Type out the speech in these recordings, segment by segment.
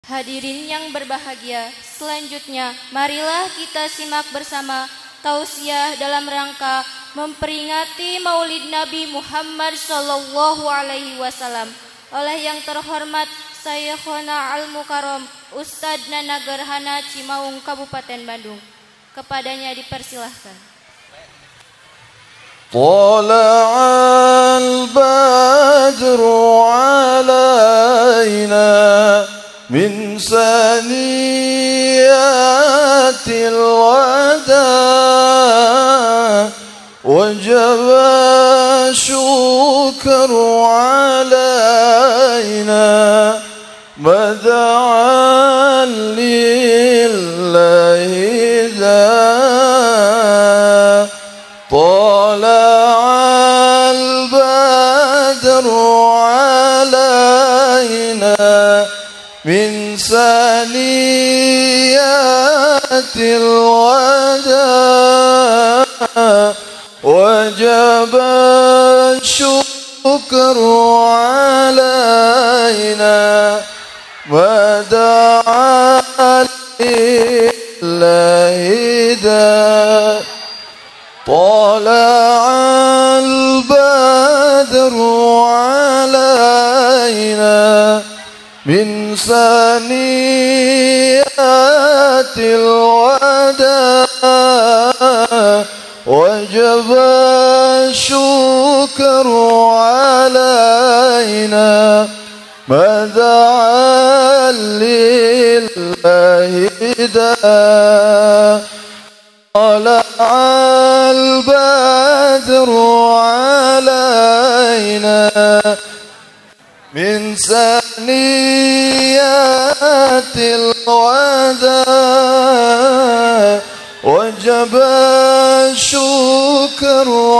Hadirin yang berbahagia, selanjutnya marilah kita simak bersama tausiah dalam rangka memperingati Maulid Nabi Muhammad sallallahu alaihi wasallam oleh yang terhormat Sayyikhuna Al-Mukarram Ustadz Nana Gerhana Cimaung Kabupaten Bandung. Kepadanya dipersilahkan. Tala'al badru alaina min saniyatil wada wajaba syukru alaina mada'an lillahi dha tala'al badru alaina min saniyatil wada wajaba syukru alaina wada'an lillahi da tala'al badru alaina min saniyatil wada wajaba syukru alaina mada'an lillahi da tala'al badru alaina min saniyatil wada wajaba syukru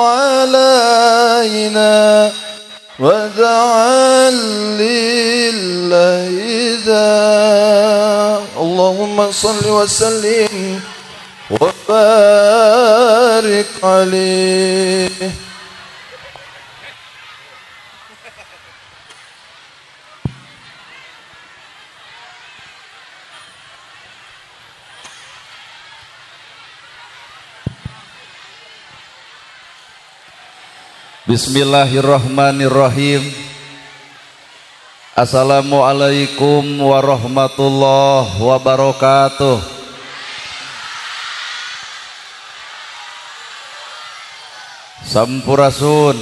alaina wada'an lillahi dha Allahumma salli wa sallim wa barik alaihi. Bismillahirrahmanirrahim. Assalamualaikum warahmatullahi wabarakatuh. Sampurasun.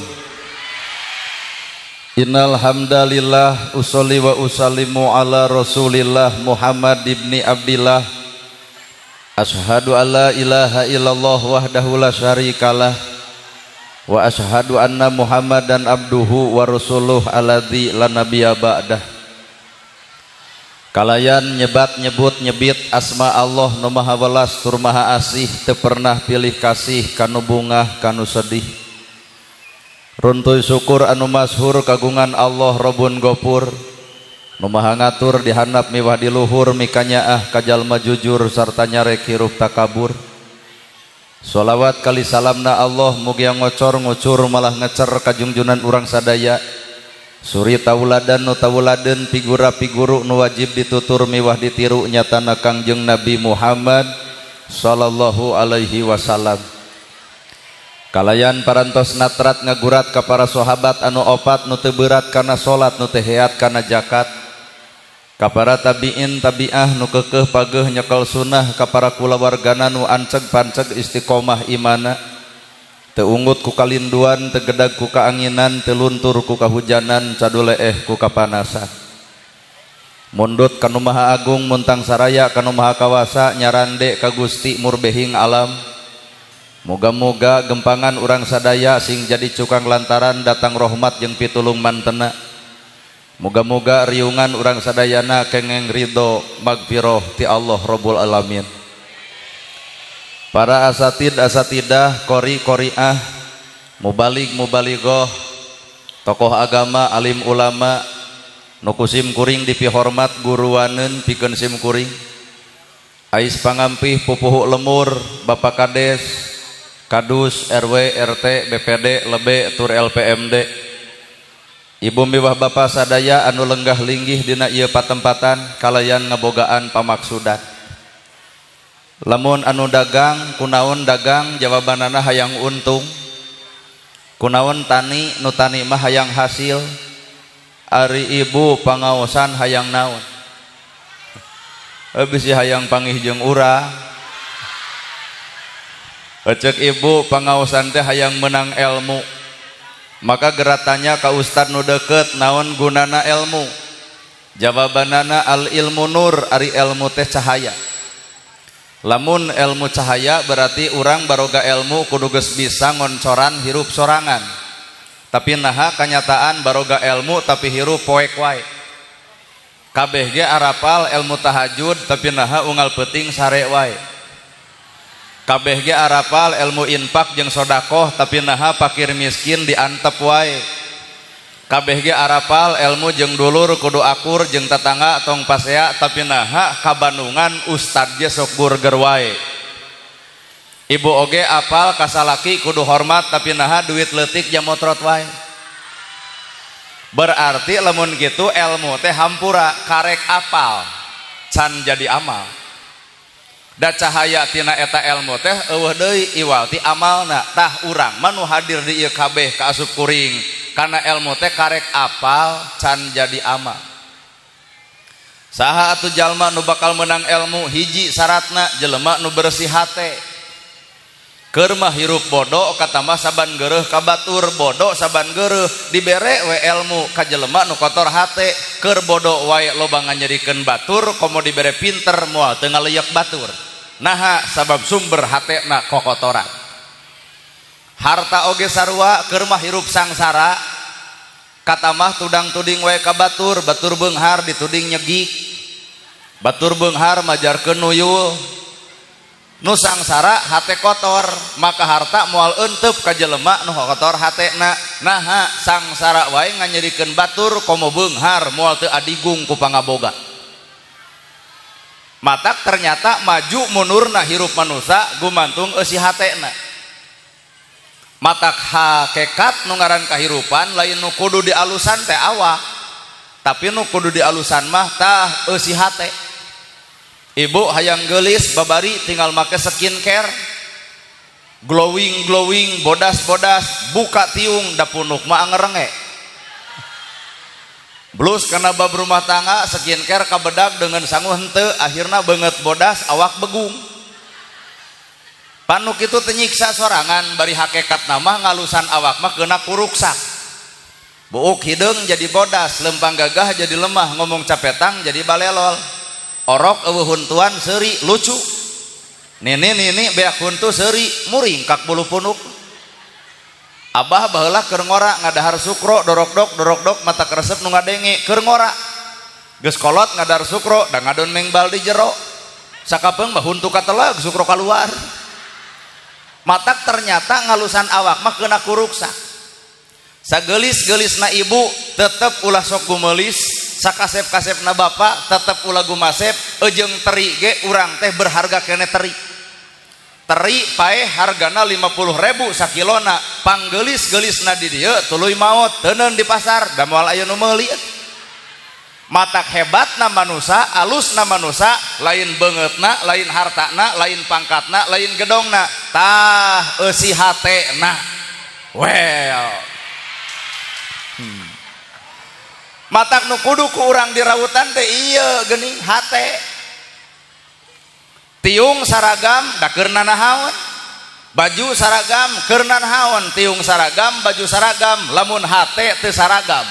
Innal hamdalillah usolli wa usallimu ala Rasulillah Muhammad ibni Abdillah. Asyhadu alla ilaha illallah wahdahu la syarikalah wa asyhadu anna Muhammadan abduhu wa rasuluh alladzi la nabiyya ba'dah. Kalayan nyebat nyebut nyebit asma Allah nu maha welas tur maha asih teu pernah pilih kasih kanu bungah kanu sedih. Runtuy syukur anu masyhur kagungan Allah Rabbun Ghafur nu maha ngatur di handap miwah di luhur mikanyaah ka jalma jujur sarta nyarek hirup takabur. Sholawat kali salamna Allah mugi ngocor ngucur malah ngecer kajungjunan urang sadaya suri tauladan nu tauladen figura-figuru nu wajib ditutur miwah ditiru nyatana Kangjeng Nabi Muhammad sallallahu alaihi wasallam. Kalayan parantos natrat ngagurat ka para sahabat anu opat nu teu beurat kana salat nu teu heat kana zakat, ka para tabiin tabiah nu keukeuh pageuh nyekel sunnah, ka para kulawargana nu anceg panceg istiqomah imana, teu unggut ku kalinduan, teu gedag ku kaanginan, teu luntur ku kahujanan, caduleeh ku kapanasan. Mundut kanu maha agung muntang saraya kanu maha kawasa nyarande ka Gusti murbehing alam. Moga-moga gempangan urang sadaya sing jadi cukang lantaran datang rahmat jeung pitulung mantena. Moga-moga riungan urang sadayana kengeng ridho magfirah ti Allah Rabbul Alamin. Para asatid asatidah, qori qoriah, mubalig mubalighah, tokoh agama, alim ulama, nu kusim kuring dipihormat guruwaneun pikeun sim kuring. Ais pangampih pupuhu lemur, Bapak Kades, Kadus, RW, RT, BPD, LB, Tur LPMD, Ibu miwah bapa sadaya anu lenggah linggih dina ieu patempatan kalayan ngabogaan pamaksudan. Lamun anu dagang kunaon dagang jawabanana hayang untung. Kunaon tani nu tani mah hayang hasil. Ari ibu pangaosan hayang naon. Bisi hayang panggih jeung urang. Cek ibu pangaosan teh hayang menang ilmu. Maka geratannya ka ustad nu deket naon gunana ilmu. Jawabanana al ilmu nur, ari ilmu teh cahaya. Lamun ilmu cahaya berarti urang baroga ilmu kudu geus bisa ngoncoran hirup sorangan. Tapi naha kanyataan baroga ilmu tapi hirup poek wae. Kabeh ge arapal ilmu tahajud tapi naha unggal peuting sare wae. Kabeh ge arapal ilmu infak jeung sodakoh tapi naha fakir miskin diantep wae. Kabeh ge arapal ilmu jeung dulur kudu akur jeung tetangga tong pasea tapi naha kabandungan ustad ge sok burger wae. Ibu oge apal kasalaki kudu hormat tapi naha duit leutik jam motrot wae. Berarti lamun gitu ilmu teh hampura karek apal can jadi amal. Da cahaya tina eta ilmu teh eueuh deui iwal ti amalna tah urang manu hadir di ieu kabeh kaasup kuring kana ilmu teh karek apal can jadi amal. Saha atuh jalma nu bakal menang ilmu hiji syaratna jelema nu bersih hate. Keur mah hirup bodo kata mah saban geureuh ka batur bodo saban geureuh dibere we ilmu ka jelema nu kotor hate keur bodo wae loba nganyerikeun batur komo dibere pinter moal teu ngaleuyeuk batur. Naha sabab sumber hatena kokotoran. Harta oge sarua keur mah hirup sangsara kata mah tudang-tuding wae ka batur, batur beunghar dituding nyegik. Batur beunghar majarkeun nuyul. Nu sangsara hate kotor, maka harta moal eunteup ka jelema nu kotor hatena. Naha sangsara wae nganyerikeun batur komo beunghar moal teu adigung ku pangaboga. Matak ternyata maju munurna hirup manusia gumantung eusi hatena. Matak hakikat nu ngaran kahirupan lain nu kudu dialusan teh awak, tapi nu kudu dialusan mah tah eusi hate. Ibu hayang geulis babari tinggal make skincare glowing bodas buka tiung da punuk mah ngerenge. Blus karena bab rumah tangga skincare kabedag dengan sangu henteu akhirna beungeut bodas awak begung. Panu kitu teu nyiksa sorangan bari hakikat nama ngalusan awak mah keuna kuruksak. Buuk hideung jadi bodas, lempang gagah jadi lemah, ngomong capetang jadi balelol. Orok eueuh huntuan seuri lucu. Nini beak huntu seuri muring kak bulu punuk. Abah baheula keur ngora ngadahar sukro dorok-dok mata keresep nu ngadenge keur ngora. Geus kolot ngadahar sukro da ngadon mengbal di jero. Sakapeung mah huntu kateleg sukro kaluar. Matak ternyata ngalusan awak mah keuna kuruksak. Sagelis-gelisna ibu tetep ulah sok gumelis, sakasep-kasepna bapak tetep ulah gumasep, ejeung teri ge urang teh berharga kene teri. Teri pae hargana 50.000 sakilona, panggelis-gelisna di dieu tuluy maot, teuneun di pasar, da moal aya nu meuli. Matak hebatna manusia, alusna manusia, lain beungeutna, lain hartana, lain pangkatna, lain gedongna, tah eusi hatena. Well. Matak nu kudu ku urang dirautan teh ieu geuning hate. Tiung saragam da keur nanahaon. Baju saragam keur nanahaon, tiung saragam, baju saragam, lamun hate teu saragam.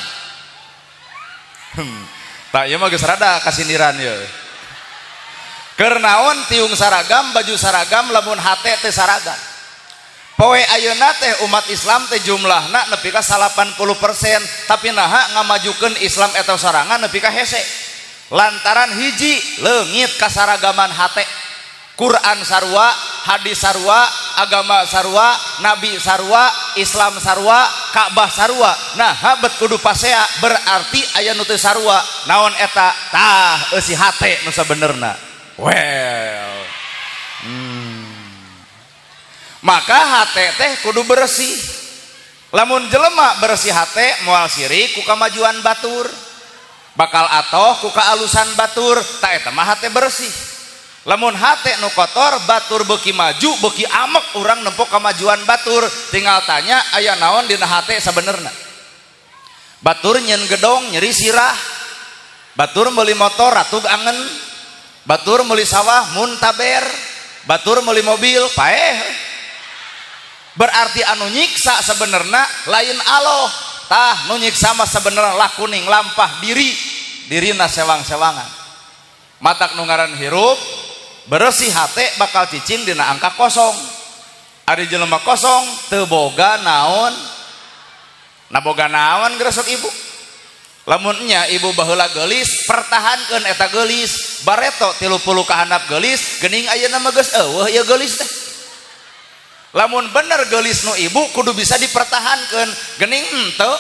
Tak ieu mah geus rada kasindiran ieu. Keur naon tiung saragam, baju saragam, lamun hate teu saragam. Poe ayeuna teh umat Islam teh jumlahna nepi ka 80%, tapi naha ngamajukeun Islam eta sorangan nepi ka hese. Lantaran hiji leungit kasaragaman hate. Quran sarua, hadis sarua, agama sarua, nabi sarua, Islam sarua, Ka'bah sarua. Nah, habet kudu pasea berarti aya nu teu sarua. Naon eta? Tah eusi hate nu sabenerna. Well. Maka hate teh kudu bersih. Lamun jelema bersih hate moal sirik ku kamajuan batur, bakal atoh ku kaalusan batur, tak eta mah hate bersih. Lamun hate nu kotor batur beuki maju beuki amek urang nempok kamajuan batur, tinggal tanya aya naon dina hate sabenerna. Batur nyeun gedong nyeri sirah, batur meuli motor ratug angen, batur meuli sawah muntaber, batur meuli mobil paeh. Berarti anu nyiksa sebenarnya lain Allah, tah nu nyiksa mah sebenarnya lakuning lampah dirina sewang-sewangan. Matak nu ngaran hirup bersih hate bakal cicing dina angka kosong. Ari jelema kosong teu boga naon, naboga naon gresok ibu. Lamun nya ibu baheula geulis pertahankeun eta geulis, bareto 30 ka handap geulis geuning ayeuna mah geus eueuh ieu geulis teh. Lamun bener geulis nu ibu kudu bisa dipertahankeun, geuning henteu.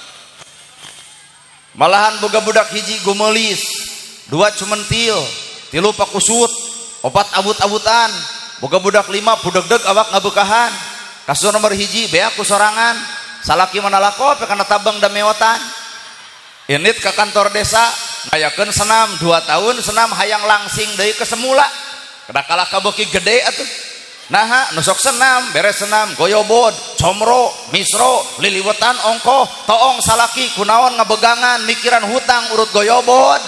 Malahan boga budak hiji gumelis, 2 cumentil, 3 pakusut, 4 abut-abutan, boga budak 5 pudegdeg awak ngabeukahan. Kasus nomor hiji bea ku sorangan, salaki manalako kana tabang da meotan. Init ke kantor desa ngayakeun senam 2 tahun senam hayang langsing deui ke semula. Kadakala kabeuki gede atuh. Naha nusok senam beres senam goyobod, comro, misro, liliwetan ongkoh, toong salaki kunaon ngabegangan mikiran hutang urut goyobod.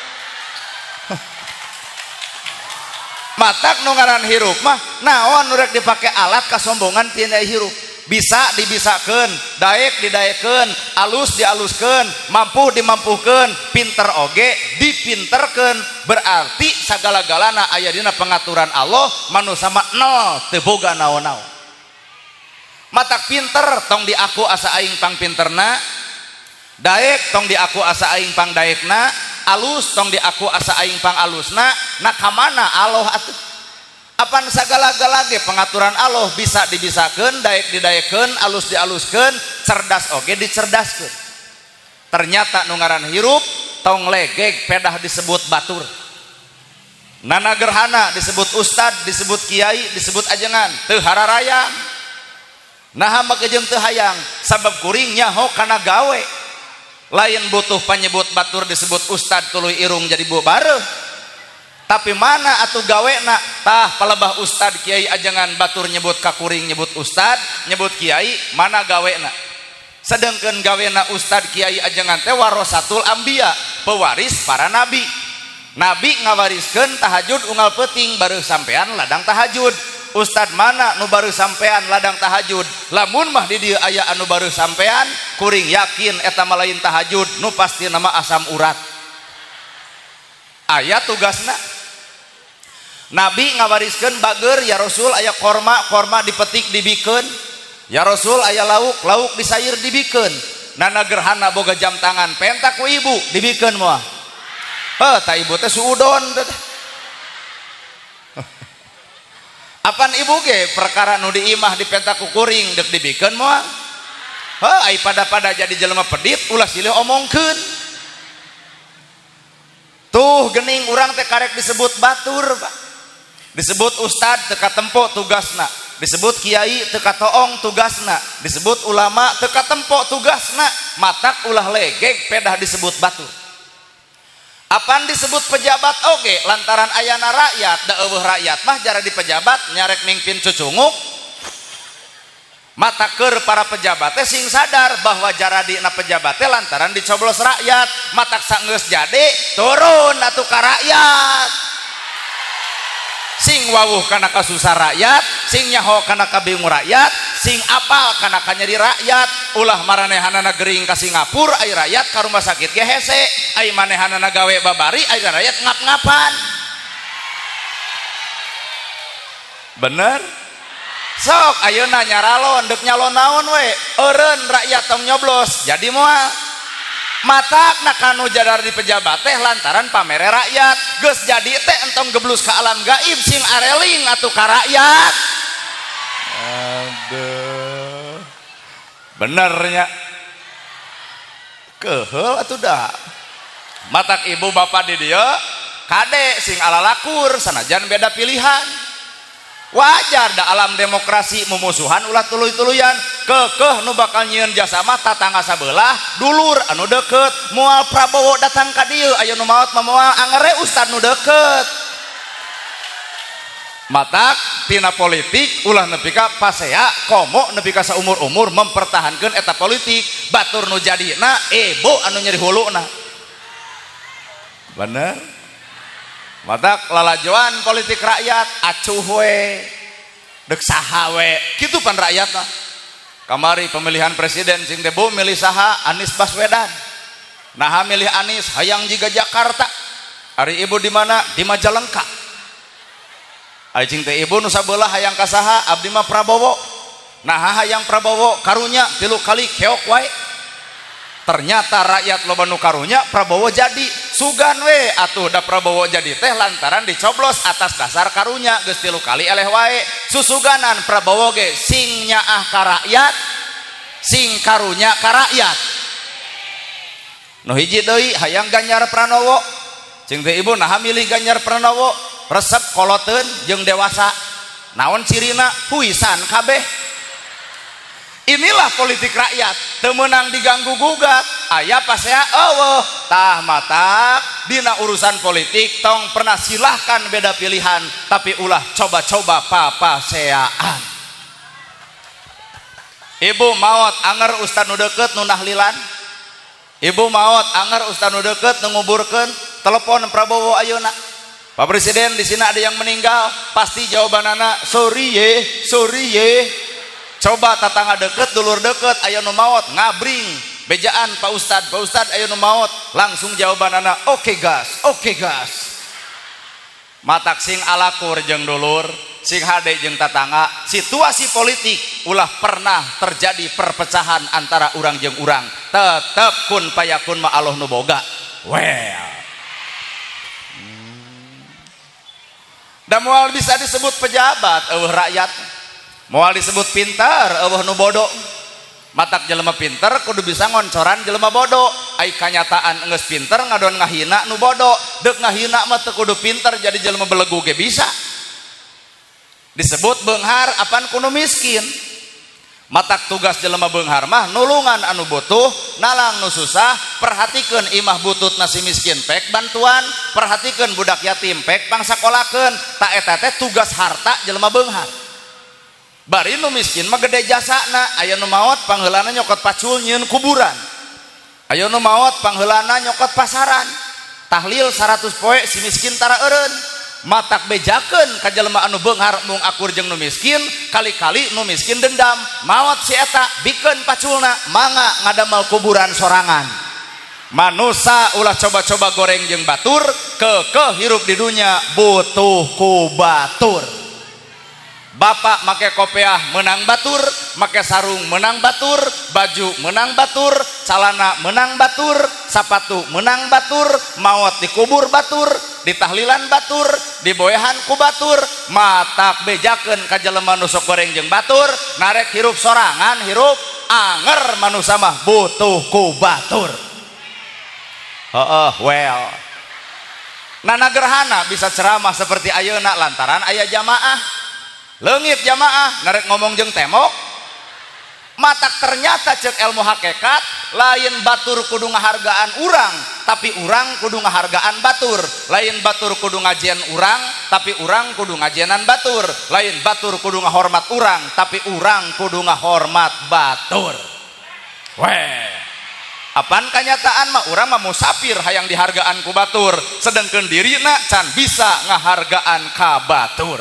Matak nu ngaran hirup mah naon nu rek dipake alat kasombongan tina hirup. Bisa dibisakeun, daek didaekeun, alus dialuskeun, mampu dimampukeun, pinter oge dipinterkeun. Berarti sagala-galana aya dina pengaturan Allah, manusia mah nol teu boga naon-naon. Matak pinter tong diaku asa aing pang pinterna, daek tong diaku asa aing pang daekna, alus tong diaku asa aing pang alusna. Nah kamana Allah atuh? Apan sagala-gala ge pengaturan Allah bisa dibisakeun, daek didaekeun, alus dialuskeun, cerdas oge dicerdaskeun. Ternyata nu ngaran hirup tong legeg pedah disebut batur. Nana gerhana disebut ustad, disebut kiai, disebut ajengan, teu hararayang. Naha makejeung teu hayang, sabab kuring nyaho kana gawe. Lain butuh panyebut batur disebut ustad tuluy irung jadi bubareuh. Tapi mana atuh gawena tah palebah ustad kiai ajangan batur nyebut kakuring nyebut ustad nyebut kiai mana gawena. Sedengkeun gawena ustad kiai ajangan teh warasatul anbiya, pewaris para nabi. Nabi ngawariskeun tahajud unggal peuting bareuh sampean ladang tahajud. Ustad mana nu bareuh sampean ladang tahajud? Lamun mah di dieu aya anu bareuh sampean kuring yakin eta mah lain tahajud nu pasti nama asam urat. Aya tugasna. Nabi ngawariskeun bager ya Rasul aya korma dipetik dibikeun, ya Rasul aya lauk disair dibikeun. Nana gerhana boga jam tangan pentak ku ibu dibikeun moal. Heuh ta ibu teh suudon teh. Apan ibu ge perkara nu diimah dipentak ku kuring deuk dibikeun moal. Heuh ai pada jadi jelema pedit ulah silih omongkeun. Tuh geuning urang teh karek disebut batur, Pak. Disebut ustad teka tempo tugasna, disebut kiai teka toong tugasna, disebut ulama teka tempo tugasna. Matak ulah legeg pedah disebut batur. Apan disebut pejabat oge lantaran ayana rakyat da eueuh rakyat mah jara di pejabat nyarek mingpin cucunguk. Mata keur para pejabat teh sing sadar bahwa jara dina pejabat teh lantaran dicoblos rakyat. Matak saenggeus jade turun atuh ka rakyat. Sing wawuh kana kasusah rakyat, sing nyaho kana kabingung rakyat, sing apal kana kanyeri rakyat. Ulah maranehanana gering ka Singapura ai rakyat ka rumah sakit ge hese, ai manehanana gawe babari ai rakyat ngap-ngapan. Bener? Sok ayeuna nyaralon deuk nyalon naon we? Eureun rakyat tong nyoblos jadi moal. Matak nak kanu jadar di pejabat teh lantaran pamere rakyat geus jadi teh entong geblus ka alam gaib sing areling atuh ka rakyat. Aduh benernya keheul atuh da. Matak ibu bapak di dieu kade sing alalakur sanajan beda pilihan. Wajar da alam demokrasi mumusuhan ulah tuluy-tuluyan. kekeh nu bakal nyieun jasa mah tatangga sabelah dulur anu deket. Moal Prabowo datang ka dieu aya nu maot mah moal angere ustad nu deket. Matak tina politik ulah nepi ka pasea komo nepi ka saumur-umur mempertahankeun eta politik. Batur nu jadina ebo anu nyeri huluna. Bener? Matak lalajoan politik rakyat acuh we dek saha we kitu pan rakyatna. Kamari pemilihan presiden sing debu milih saha Anies Baswedan. Nah milih Anies hayang jiga Jakarta. Ari ibu di mana? Di Majalengka. Ari cing teh ibu nu sabelah hayang ka saha? Abdi mah Prabowo. Nah hayang Prabowo karunya 3 kali keok wae. Ternyata rakyat loba nu karunya Prabowo jadi sugan we atuh da Prabowo jadi teh lantaran dicoblos atas dasar karunya geus 3 kali eleh wae. Susuganan Prabowo ge sing nyaah ka rakyat sing karunya ka rakyat. Nu hiji deui hayang Ganjar Pranowo cing teh ibu nah milih Ganjar Pranowo resep koloteun jeung dewasa naon cirina puisan kabeh. Inilah politik rakyat teu meunang diganggu gugat aya pasea eueuh tah mata dina urusan politik tong pernah silahkan beda pilihan tapi ulah coba-coba papaseaan. Ibu maot anger ustad nu deukeut nu nahlilan. Ibu maot anger ustad nu deukeut nu nguburkeun telepon Prabowo ayeuna. Pak Presiden di sini ada yang meninggal pasti jawabanana sorry ye. Coba tatangga deket dulur deket aya nu maot ngabring bejaan Pak Ustad aya nu maot langsung jawabanana oke gas. Matak sing alakur jeung dulur sing hade jeung tatangga situasi politik ulah pernah terjadi perpecahan antara urang jeung urang tetep kun payakun ma Allah nu boga da moal bisa disebut pejabat eueuh rakyat moal disebut pintar eueuh nu bodoh. Matak jelema pinter kudu bisa ngoncoran jelema bodoh. Ai kanyataan geus pinter ngadon ngahina nu bodoh. Deuk ngahina mah teu kudu pinter jadi jelema belegu ge bisa. Disebut beunghar apan kudu miskin. Matak tugas jelema beunghar mah nulungan anu butuh, nalang nu susah, perhatikeun imah butut nasi miskin pek bantuan, perhatikeun budak yatim pek pangsakolakeun. Ta eta teh tugas harta jelema beunghar. Bari nu miskin mah gede jasana aya nu maot pangheulana nyokot pacul nyieun kuburan aya nu maot pangheulana nyokot pasaran tahlil 100 poe si miskin tara eureun matak bejakeun ka jelema anu beunghar mung akur jeung nu miskin kali-kali nu miskin dendam maot si eta bikeun paculna mangga ngadamel kuburan sorangan. Manusa ulah coba-coba goreng jeung batur kekeh hirup di dunya butuh ku batur. Bapak make kopiah menang batur, make sarung menang batur, baju menang batur, celana menang batur, sapatu menang batur, maot dikubur batur, ditahlilan batur, diboehan ku batur, matak bejakeun ka jelema nu sok goreng jeung batur, narek hirup sorangan, hirup anger manusa mah butuh ku batur. Well. Nana gerhana bisa ceramah seperti ayeuna lantaran aya jamaah. Leungit jamaah narek ngomong jeung temok. Matak ternyata cek ilmu hakikat lain batur kudu ngahargaan urang tapi urang kudu ngahargaan batur, lain batur kudu ngajieun urang tapi urang kudu ngajienan batur, lain batur kudu ngahormat urang tapi urang kudu ngahormat batur. Apan kanyataan mah urang mah musafir hayang dihargaan ku batur sedengkeun dirina can bisa ngahargaan ka batur.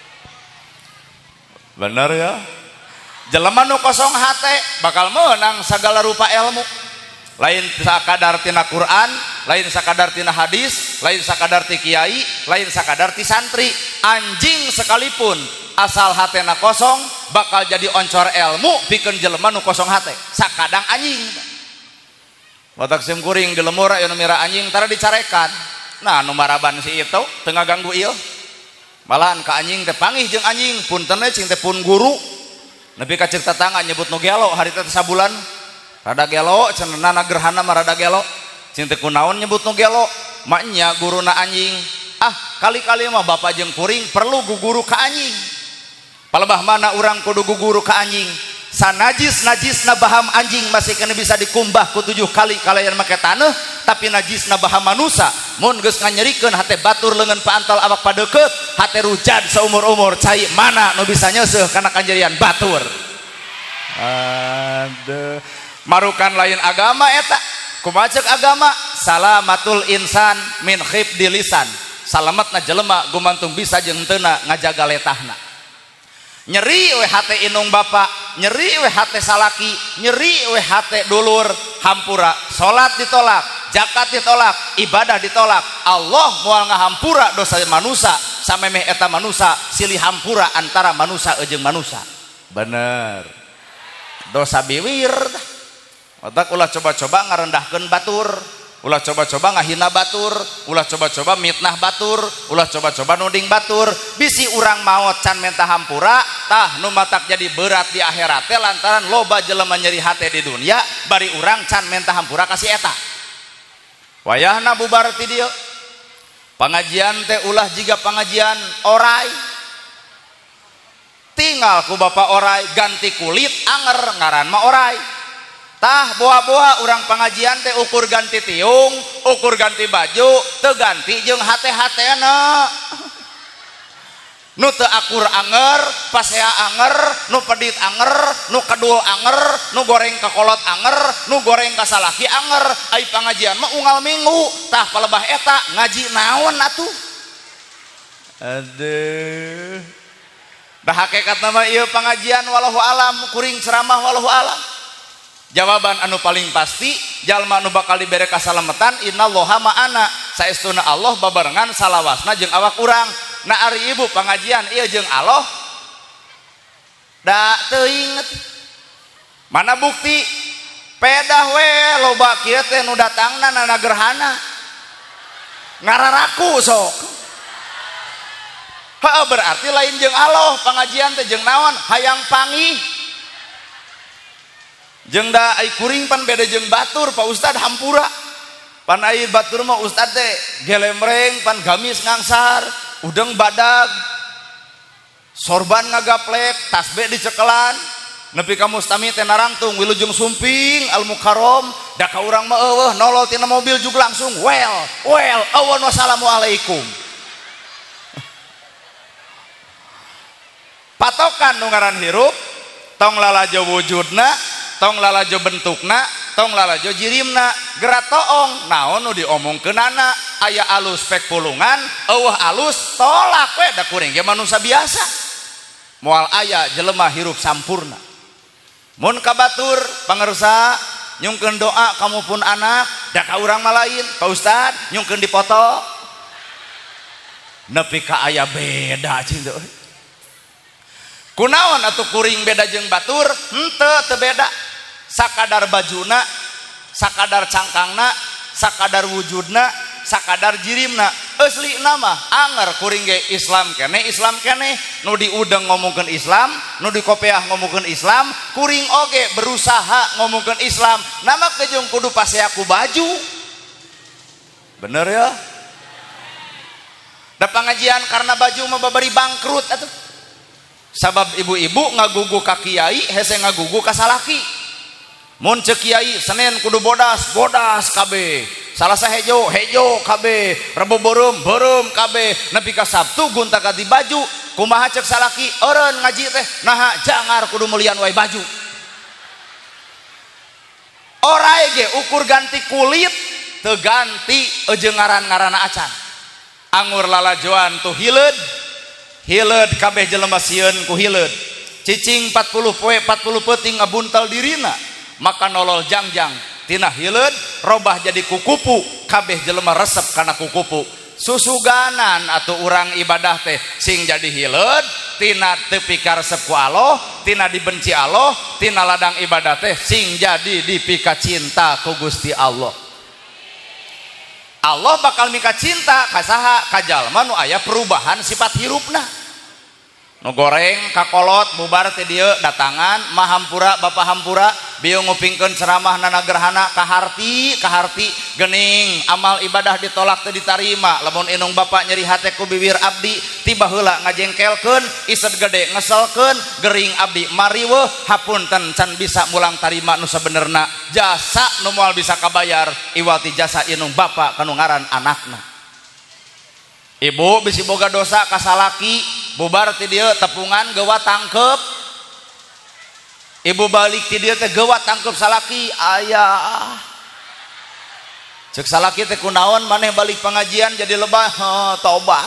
Bener ya? Jelema nu kosong hate bakal menang segala rupa ilmu. Lain sakadar tina Quran, lain sakadar tina hadis, lain sakadar ti kiai, lain sakadar ti santri. Anjing sekalipun asal hatena kosong bakal jadi oncor ilmu pikeun jelema nu kosong hate. Sakadang anjing. Watak sim kuring di lemur aya nu mira anjing tara dicarekan. Nah nu maraban si itu teu ngaganggu ieu. Malahan ka anjing teh panggih jeung anjing punten we cing teh pun guru nepi ka cek tetangga nyebut nu gelo hari teh sabulan rada gelo cenah gerhana mah rada gelo cing teh kunaon nyebut nu gelo mak nya guruna anjing kali-kali mah bapak jeung kuring perlu guguru ka anjing palebah mana urang kudu guguru ka anjing najisna baham anjing masih kena bisa dikumbah ku 7 kali kalayan make taneuh, tapi najisna baham manusia mun geus nganyerikeun hate batur leungeun paantal awak padeukeut hate rujad saumur-umur cai mana nu bisa nyeuseuh kana kanjerian batur. Aduh, marukan lain agama eta. Kumaha ceuk agama? Salamatul insan min khifdi lisan. Salametna jelema gumantung bisa jeung teuna ngajaga letahna. Nyeri we hate inung bapa, nyeri we hate salaki, nyeri we hate dulur, hampura salat ditolak, zakat ditolak, ibadah ditolak. Allah moal ngahampura dosa manusia samemeh eta manusia silih hampura antara manusia jeung manusia. Bener. Dosa biwir. Otak ulah coba-coba ngarendahkeun batur, ulah coba-coba ngahina batur, ulah coba-coba mitnah batur, ulah coba-coba nuding batur. Bisi urang maot can menta hampura, tah nu matak jadi berat di akhirat teh lantaran loba jelema nyeri hate di dunia, bari urang can menta hampura kasih eta. Wayahna bubar ti dieu. Pangajian teh ulah jiga pangajian orai. Tinggal ku bapa orai ganti kulit anger ngaran mah orai. Tah boa-boa urang pangajian teh ukur ganti tiung, ukur ganti baju, teu ganti jeung hate-hatena. Nu teu akur anger, pasea anger, nu pedit anger, nu kedul anger, nu goreng kakolot anger, nu goreng kasalaki anger. Ai pangajian mah unggal minggu, tah palebah eta ngaji naon atuh. Aduh. Dah hakikat nama ieu pangajian wallahu alam, kuring ceramah wallahu alam. Jawaban anu paling pasti jalma anu bakal dibere kasalametan innallaha ma'ana, saestuna Allah babarengan salawasna jeung awak urang. Na ari ibu pangajian ieu jeung Allah da teu inget. Mana bukti pedah we loba kieu teh nu datangna nana gerhana ngararaku sok. Heuh berarti lain jeung Allah pangajian teh jeung naon hayang pangih. Jeung da ai kuring pan beda jeung batur Pak Ustad hampura. Pan ai batur mah Ustad teh gelemreng pan gamis ngangsar, udeng badag. Sorban ngagaplek, tasbih dicekelan. Nepi ka mustami teh narangtung wilujeng sumping al mukarrom, da ka urang mah eueuh nolol tina mobil jug langsung well, eueuh wassalamualaikum. Patokan nu ngaran hirup tong lalajo wujudna, tong lalajo bentukna, tong lalajo jirimna, gerak toong naon nu diomongkeunana aya alus pek pulungan, eueuh alus tolak we da kuring ge manusia biasa. Moal aya jelema hirup sampurna. Mun ka batur pangersa nyungkeun doa kamu pun anak, da ka urang mah lain, Pak Ustad nyungkeun dipoto. Nepi ka aya beda cing teh. Kunaon atuh kuring beda jeung batur? Teu beda. Sakadar bajuna, sakadar cangkangna, sakadar wujudna, sakadar jirimna. Eslina mah anger kuring ge Islam kene, nu diudeng ngomongkeun Islam, nu dikopiah ngomongkeun Islam, kuring oge berusaha ngomongkeun Islam. Nama jeung kudu pasea ku baju. Bener ya? Da pangajian karena baju mah babari bangkrut atuh. Sabab ibu-ibu ngagugu ka kiai hese ngagugu ka salaki. Mun ceuk kiai Senin kudu bodas kabeh, Salasa hejo kabeh, Rebo beureum kabeh, nepi ka Sabtu gunta ganti baju. Kumaha ceuk salaki eureun ngaji teh naha jangar kudu mulian wae baju. Orai ge ukur ganti kulit teu ganti ejeung ngaran-ngaranna acan. Anggur lalajoan tuh hileud kabeh jelema sieun ku hileud. Cicing 40 poe 40 peuting ngabuntal dirina, maka nolol jangjang tina hileud robah jadi kukupu, kabeh jelema resep kana kukupu. Susuganan atuh urang ibadah teh sing jadi hileud tina teu pika resep ku Allah, tina dibenci Allah, tina ladang ibadah teh sing jadi dipika cinta ku Gusti Allah. Allah bakal mika cinta ka saha? Ka jalma nu aya perubahan sifat hirupna. Nu goreng kakolot bubar teh dieu datangan mah hampura bapa hampura bieu ngupingkeun ceramah nana gerhana kaharti geuning amal ibadah ditolak teu ditarima. Lamun inung bapa nyeri hate ku bibir abdi tiba heula ngajengkelkeun ised gede ngeselkeun gering abdi mariweuh hapunten can bisa mulang tarima nu sabenerna jasa nu moal bisa kabayar iwati jasa inung bapa kanu ngaran anakna. Ibu bisi boga dosa kasalaki bubar ti dieu tepungan gewa tangkep. Ibu balik ti dieu teh gewa tangkep salaki aya. Cek salaki teh kunaon maneh balik pengajian jadi lebah tobat.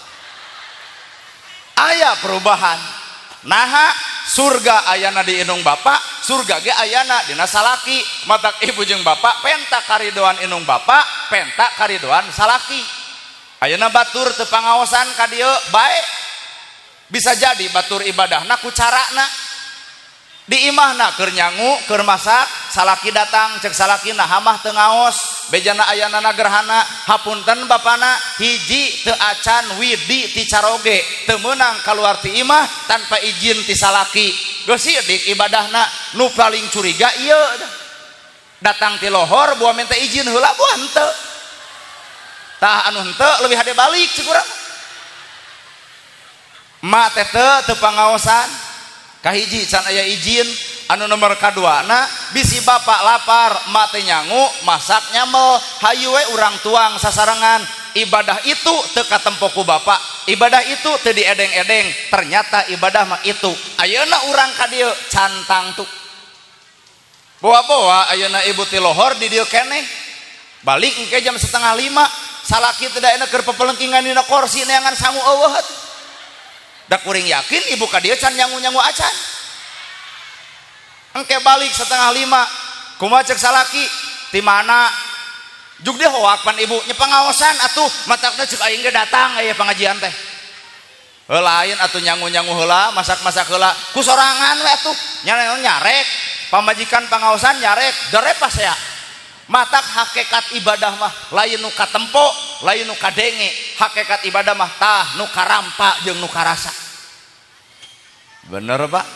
Aya perubahan. Naha surga ayana di inung bapa, surga ge ayana dina salaki. Matak ibu jeung bapa penta karidoan inung bapa, penta karidoan salaki. Ayeuna batur teu pangaosan ka dieu bae bisa jadi batur ibadahna ku carana di imahna keur nyangu keur masak salaki datang cek salakina hamah teu ngaos bejana ayana gerhana hapunten bapana hiji teu acan widi ti caroge teu meunang kaluar ti imah tanpa izin ti salaki geus sidik ibadahna nu paling curiga ieu datang ti lohor buah minta izin heula buah henteu tah anu henteu leuwih hade balik cukurang mak teh teu pangaosan kahiji can aya izin anu nomor kaduana bisi bapak lapar mak teh nyangu masak nyamel hayu we urang tuang sasarengan ibadah itu teu katempo ku bapak ibadah itu teu diedeng-edeng ternyata ibadah mah itu ayeuna urang ka dieu cantang tuh bawa-bawa ayeuna ibu ti lohor di dieu keneh balik engke jam 4:30 salaki teu da keur pepelengkingan dina kursi neangan sangu eueuh da kuring yakin ibu ka dieu can nyangu-nyangu acan engke balik 4:30 kumaha cek salaki ti mana jug dia hoak pan ibu nya pangaosan atuh matakna ceuk aing ge datang aya pengajian teh lain atuh nyangu-nyangu heula masak-masak heula ku sorangan we atuh nyarek pamajikan pangaosan nyarek derepas ya matak hakikat ibadah mah lain nu katempo lain nu kadenge hakikat ibadah mah tah nu karampa jeung nu karasa bener Pak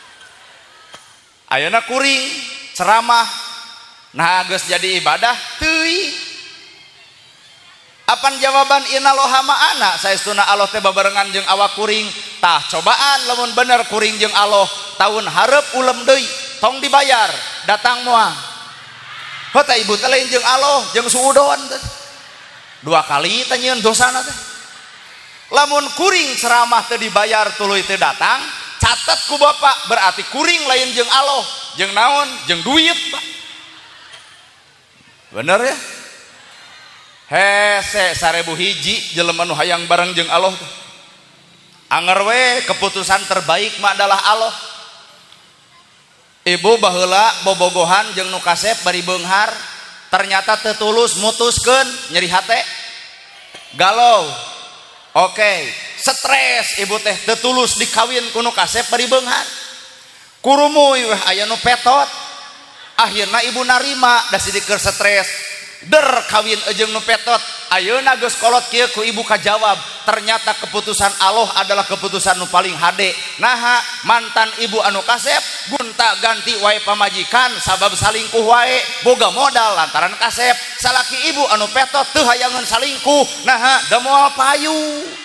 ayeuna kuring ceramah nah geus jadi ibadah teuing apan jawaban inaloha ma'ana saestuna Allah teh babarengan jeung awak kuring tah cobaan lamun bener kuring jeung Allah tahun hareup ulem deui tong dibayar datang moal hota ibu teh lain jeung Allah jeung suudon dua kali teh nyieun dosana teh lamun kuring ceramah teu dibayar tuluy teu datang catet ku bapak berarti kuring lain jeung Allah jeung naon jeung duit Pak bener ya hese 1000 hiji jelema nu hayang bareng jeung Allah tuh anger we keputusan terbaik mah adalah Allah. Ibu baheula bobogohan jeung nu kasep bari beunghar ternyata teu tulus mutuskeun nyeri hate galau oke stres ibu teh teu tulus dikawin ku nu kasep bari beunghar kurumuy weh aya nu petot akhirna ibu narima da sidikeun stres der kawin jeung nu petot ayeuna geus kolot kieu ku ibu kajawab ternyata keputusan Allah adalah keputusan nu paling hade naha mantan ibu anu kasep gunta ganti wae pamajikan sabab salingkuh wae boga modal lantaran kasep salaki ibu anu petot teu hayangeun salingkuh naha da moal payu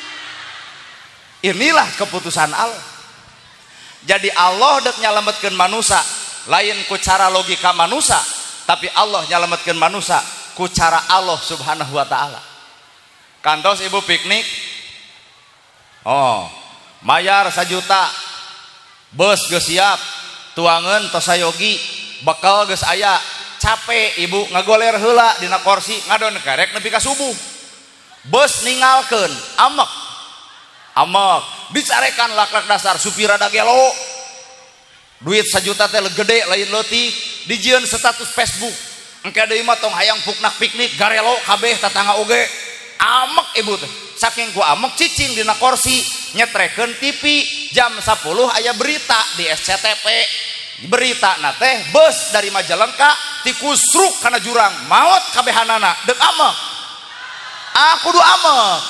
inilah keputusan Allah jadi Allah dek nyalametkeun manusia lain ku cara logika manusia tapi Allah nyalametkeun manusia ku cara Allah subhanahu wa ta'ala kantos ibu piknik mayar 1 juta bus geus siap tuangan tosayogi bekal geus aya capek ibu ngagoler heula dina kursi ngadon karek nepi ka subuh bus ningalkeun amek dicarekan laklak dasar supir rada gelo duit 1 juta teh gede lain leutik dijieun status Facebook engke deui mah tong hayang puknak piknik garelo kabeh tatangga oge amek ibu teh saking ku amek cicing dina kursi nyetrekeun TV jam 10 aya berita di SCTV berita na teh bus dari Majalengka tikusruk kana jurang maot kabehanana deuk amek kudu amek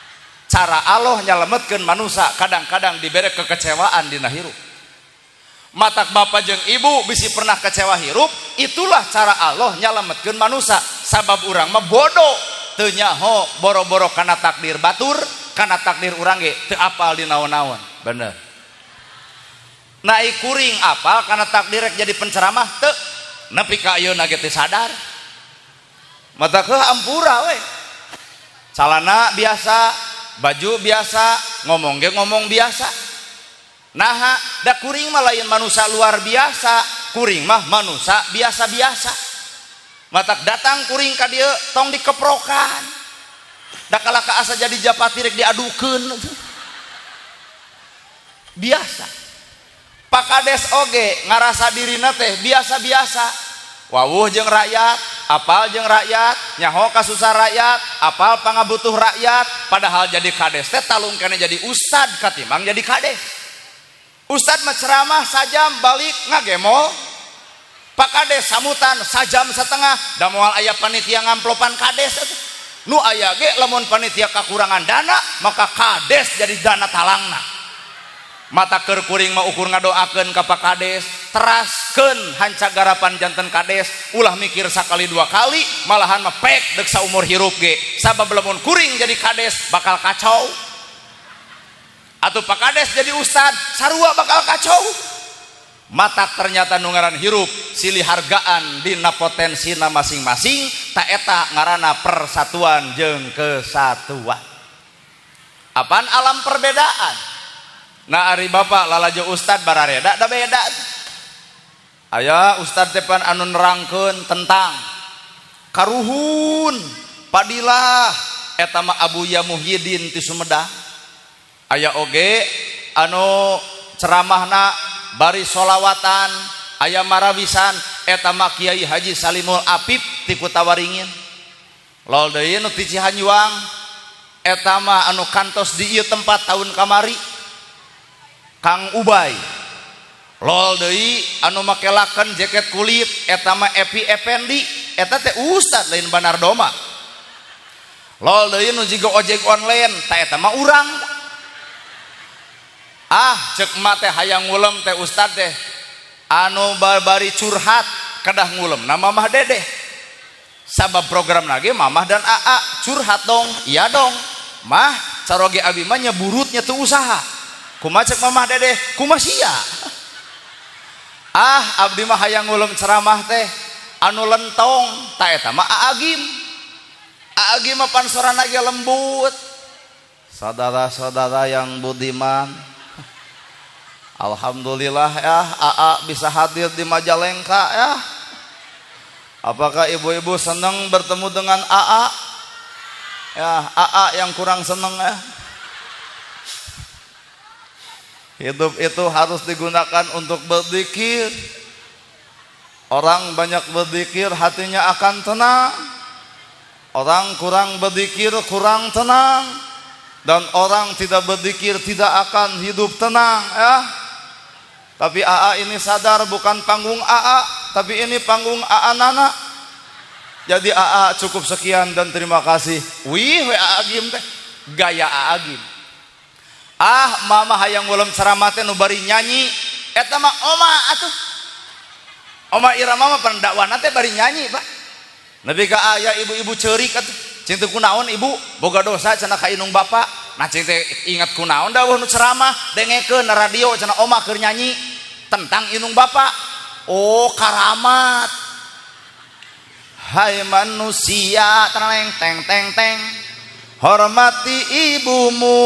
cara Allah nyalametkeun manusia kadang-kadang dibere kekecewaan dina hirup matak bapak jeung ibu bisi pernah kecewa hirup, itulah cara Allah nyalametkeun manusia. Sabab urang mah bodoh teu nyaho boro-boro kana takdir batur, kana takdir urang ge teu apal di naon-naon. Bener. Nai kuring apal kana takdir rek jadi penceramah teu, nepi ka ayeuna ge teu sadar. Mata ke ampura we. Calana biasa, baju biasa, ngomong ge ngomong biasa. Nah, da kuring mah lain manusia luar biasa, kuring mah manusia biasa-biasa. Matak datang kuring ka dieu tong dikeprokan. Da kalaka asa jadi japati rek diadukeun. Biasa. Pakades oge ngarasa dirina teh biasa-biasa. Wawuh jeung rakyat, apal jeung rakyat, nyaho kasusah rakyat, apal pangabutuh rakyat, padahal jadi kades teh talung kene jadi ustad katimbang jadi kades. Ustad mah ceramah sajam balik ngagemol. Pak kades samutan sajam setengah da moal aya panitia ngamplopan kades. Nu aya ge lamun panitia kakurangan dana maka kades jadi dana talangna. Mata keur kuring mah ukur ngadoakeun ka Pak Kades, teraskeun hanca garapan janten kades, ulah mikir sakali dua kali, malahan mah pek deuk saumur hirup ge. Sabab lamun kuring jadi kades bakal kacau. Atuh Pak Kades jadi ustad, sarua bakal kacau. Matak ternyata nu ngaran hirup silih hargaan dina potensina masing-masing, ta eta ngaranna persatuan jeung kesatuan. Apaan alam perbedaan? Nah ari bapak lalajo ustad barareda da beda. Aya ustad tepan anu nerangkeun tentang karuhun padilah eta mah Abuya Muhyiddin ti Sumedang. Aya oge anu ceramahna bari solawatan, aya marawisan eta mah Kiai Haji Salimul Apip ti Kutawaringin. Lol deui nu ti Cihanjuang eta mah anu kantos di ieu tempat tahun kamari Kang Ubay. Lol deui anu makelakeun jaket kulit eta mah Epi Effendi, eta teh ustad lain Banar Doma. Lol deui nu jiga ojek online ta eta mah urang. Ah ceuk mah teh hayang ngulem teh ustad teh anu bari curhat kadah ngulem nama Mah Dedeh. Sabab program lagi Mamah dan AA curhat dong. Iya dong. Mah caroge abi mah nyeburutnya teu usaha. Kumaha cek Mamah Dedeh, kumaha sia? Ah, abdi mah hayang ngulem ceramah teh anu lentong, ta eta mah Aagim. Aagim mah pansorana ge lembut. Saudara-saudara yang budiman, alhamdulillah ya, AA bisa hadir di Majalengka ya. Apakah ibu-ibu senang bertemu dengan AA? Ya, AA yang kurang senang ya. Hidup itu harus digunakan untuk berzikir. Orang banyak berzikir hatinya akan tenang. Orang kurang berzikir kurang tenang. Dan orang tidak berzikir tidak akan hidup tenang ya. Tapi AA ini sadar bukan panggung AA, tapi ini panggung AA Nana. Jadi AA cukup sekian dan terima kasih. Wih, Aagim teh gaya Aagim. Ah, mama hayang ngulem ceramah teh nu bari nyanyi, eta mah oma atuh. Oma irama mah pendakwana teh bari nyanyi, Pak. Nepi ka aya ibu-ibu ceurik atuh. Cing teu kunaon ibu, boga dosa cenah ka inung bapak. Nah cing teh ingat kunaon dawuh nu ceramah, dengekeun na radio cenah oma keur nyanyi tentang inung bapak. Oh, karamat. Hai manusia, teng teng teng teng. Hormati ibumu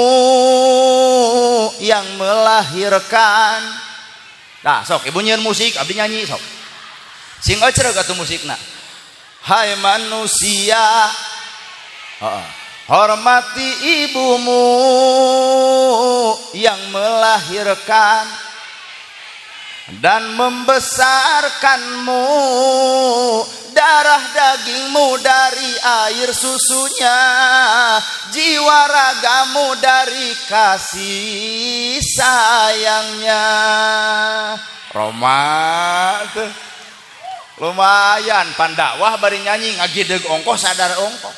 yang melahirkan. Nah, sok ibu nyeun musik, abdi nyanyi sok. Sing ecereug atuh musikna. Hai manusia, hormati ibumu yang melahirkan dan membesarkanmu, darah dagingmu dari air susunya, jiwa ragamu dari kasih sayangnya. Roma tuh lumayan pandakwah bari nyanyi ngagideg ongkoh sadar ongkoh.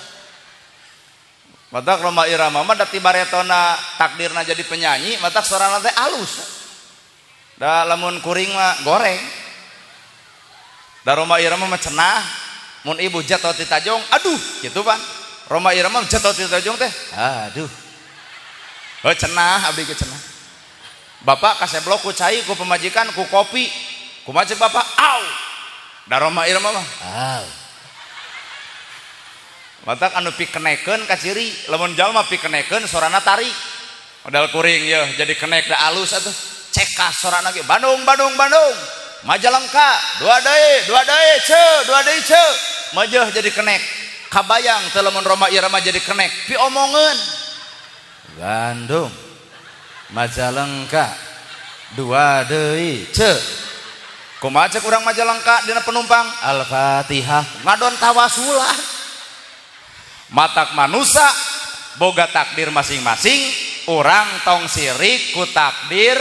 Matak Roma Irama mah da tibaretona takdirna jadi penyanyi, matak suarana teh alus. Da lamun kuring mah goreng. Da Roma irama mah cenah. Mun ibu jatuh ti tajong, aduh, gitu pan. Roma irama jatuh ti tajong teh. Aduh. Heuh cenah abdi ge cenah. Bapak kaseblok ku cai ku pemajikan ku kopi. Kumaha ceuk bapak? Au. Da Roma irama mah. Au. Matak anu pikenekeun ka ciri, lamun jalma pikenekeun sorana tarik. Modal kuring ya jadi kenek da alus atuh. Cekas sorana ge Bandung Bandung Bandung. Majalengka dua deui ce majeuh jadi kenek. Kabayang teu lamun Roma irama jadi kenek pi omongeun. Bandung Majalengka dua deui ce. Kumaha ceuk urang Majalengka dina penumpang? Al-Fatihah ngadon tawasulah. Matak manusia boga takdir masing-masing, urang tong sirik ku takdir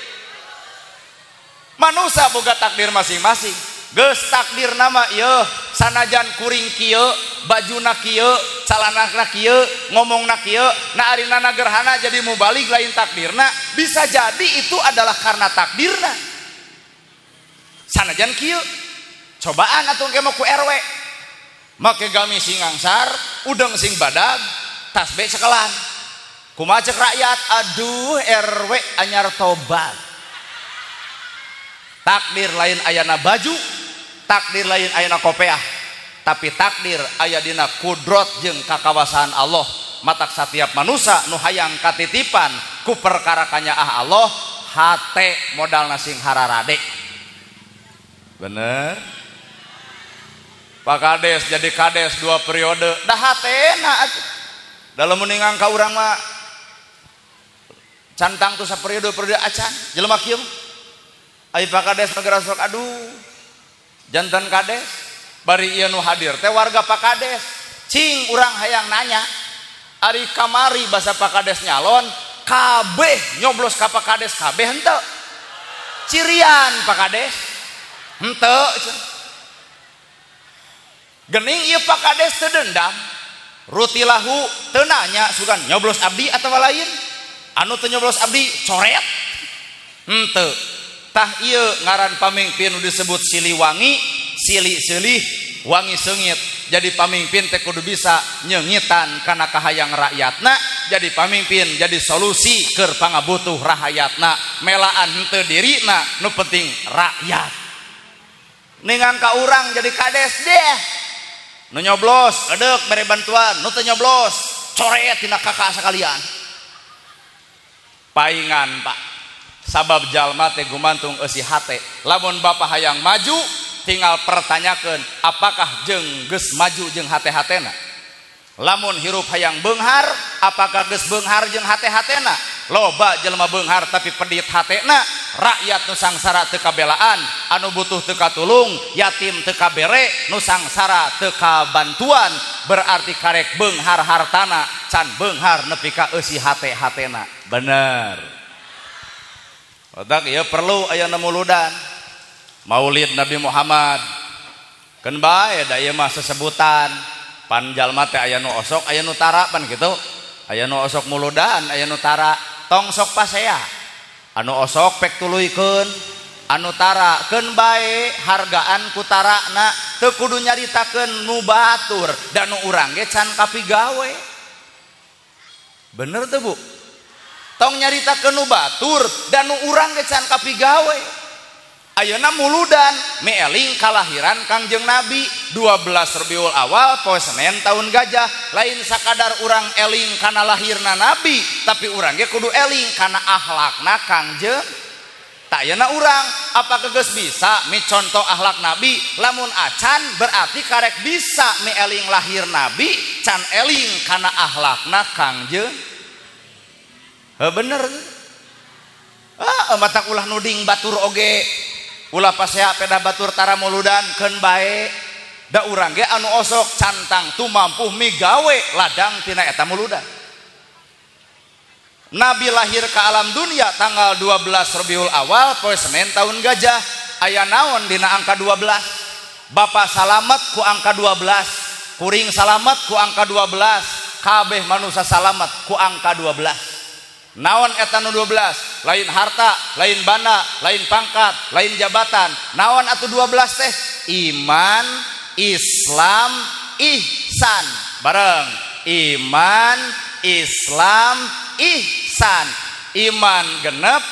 manusia boga takdir masing-masing. Geus takdir nama ieu sanajan kuring kieu, bajuna kieu, calanana kieu, ngomongna kieu, na arinana gerhana jadi mubalik lain takdirna, bisa jadi itu adalah karena takdirna. Sanajan kieu, cobaan atuh ge mah ku RW. Make gami sing ngangsar, udeng sing badag, tasbih sekelan. Kumaha ceuk rakyat? Aduh RW anyar tobat. Takdir lain ayana baju, takdir lain ayana kopeah, tapi takdir aya dina kudrot jeung kakawasaan Allah. Matak setiap manusia nu hayang katitipan ku perkara kanyaah Allah, hate modalna sing hararade. Bener? Pak Kades jadi kades 2 periode, dah hatena dalam meningang ka urang mah cantang tuh saperiode acan jelema kieu. Ai Pak Kades negara sok aduh jantan Kades bari ieu nu hadir teh warga Pak Kades cing urang hayang nanya ari kamari basa Pak Kades nyalon kabeh nyoblos ka Pak Kades kabeh henteu cirian Pak Kades henteu gening ieu Pak Kades teu dendam rutilahu teu nanya sugan nyoblos abdi atawa lain anu teu nyoblos abdi coret henteu. Tah ieu ngaran pamimpin disebut Siliwangi, sili silih wangi seungit. Jadi pamimpin teh kudu bisa nyeungitan kana kahayang rakyatna, jadi pamimpin jadi solusi keur pangabutuh rahayatna, melaan henteu dirina, nu penting rakyat. Ningang ka urang jadi kades deh. Nu nyoblos edeuk mere bantuan, nu teu nyoblos coret tina kakak sakalian. Paingan Pak. Sabab jalma teh gumantung eusi hate. Lamun Bapak hayang maju, tinggal pertanyakeun apakah jeung geus maju jeung hate-hatena. Lamun hirup hayang beunghar, apakah geus beunghar jeung hate-hatena? Loba jelema beunghar tapi pedit hatena, rakyat nu sangsara teu kabelaan, anu butuh teu katulung, yatim teu kabere, nu sangsara teu kabantuan, berarti karek beunghar hartana, can beunghar nepi ka eusi hate-hatena. Bener. Otak ieu perlu aya muludan Maulid Nabi Muhammad. Keun bae da ieu mah sesebutan. Pan jalma teh aya nu osok, aya nu tara pan kitu. Aya nu osok muludan, aya nu tara. Tong sok pasea. Anu osok pek tuluykeun, anu tara keun bae hargaan ku tarana, teu kudu nyaritakeun nu batur dan nu urang ge can kapigawe. Bener teu Bu? Tong nyaritakeun nu batur dan nu urang ge can kapigawe. Ayeuna muludan meeling kalahiran Kangjeng Nabi 12 Rabiul Awal poe Senen tahun gajah. Lain sakadar urang eling kana lahirna Nabi, tapi urang ge kudu eling kana akhlakna Kangjeng. Tak ayeuna urang apakah geus bisa micontoh akhlak Nabi? Lamun acan berarti karek bisa meeling lahir Nabi, can eling kana akhlakna Kangjeng. Bener. Matak ulah nuding batur oge. Ulah pasea peda batur tara muludan keun bae. Da urang ge anu osok cantang tumampuh migawe ladang tina eta muludan. Nabi lahir ke alam dunia tanggal 12 Rabiul Awal poe Senen tahun gajah. Aya naon dina angka 12? Bapak salamet ku angka 12, kuring salamet ku angka 12, kabeh manusia salamet ku angka 12. Naon eta nu 12? lain harta, lain bana, lain pangkat, lain jabatan. Naon atuh 12 teh? Iman, Islam, ihsan. Bareng. Iman, Islam, ihsan. Iman genep,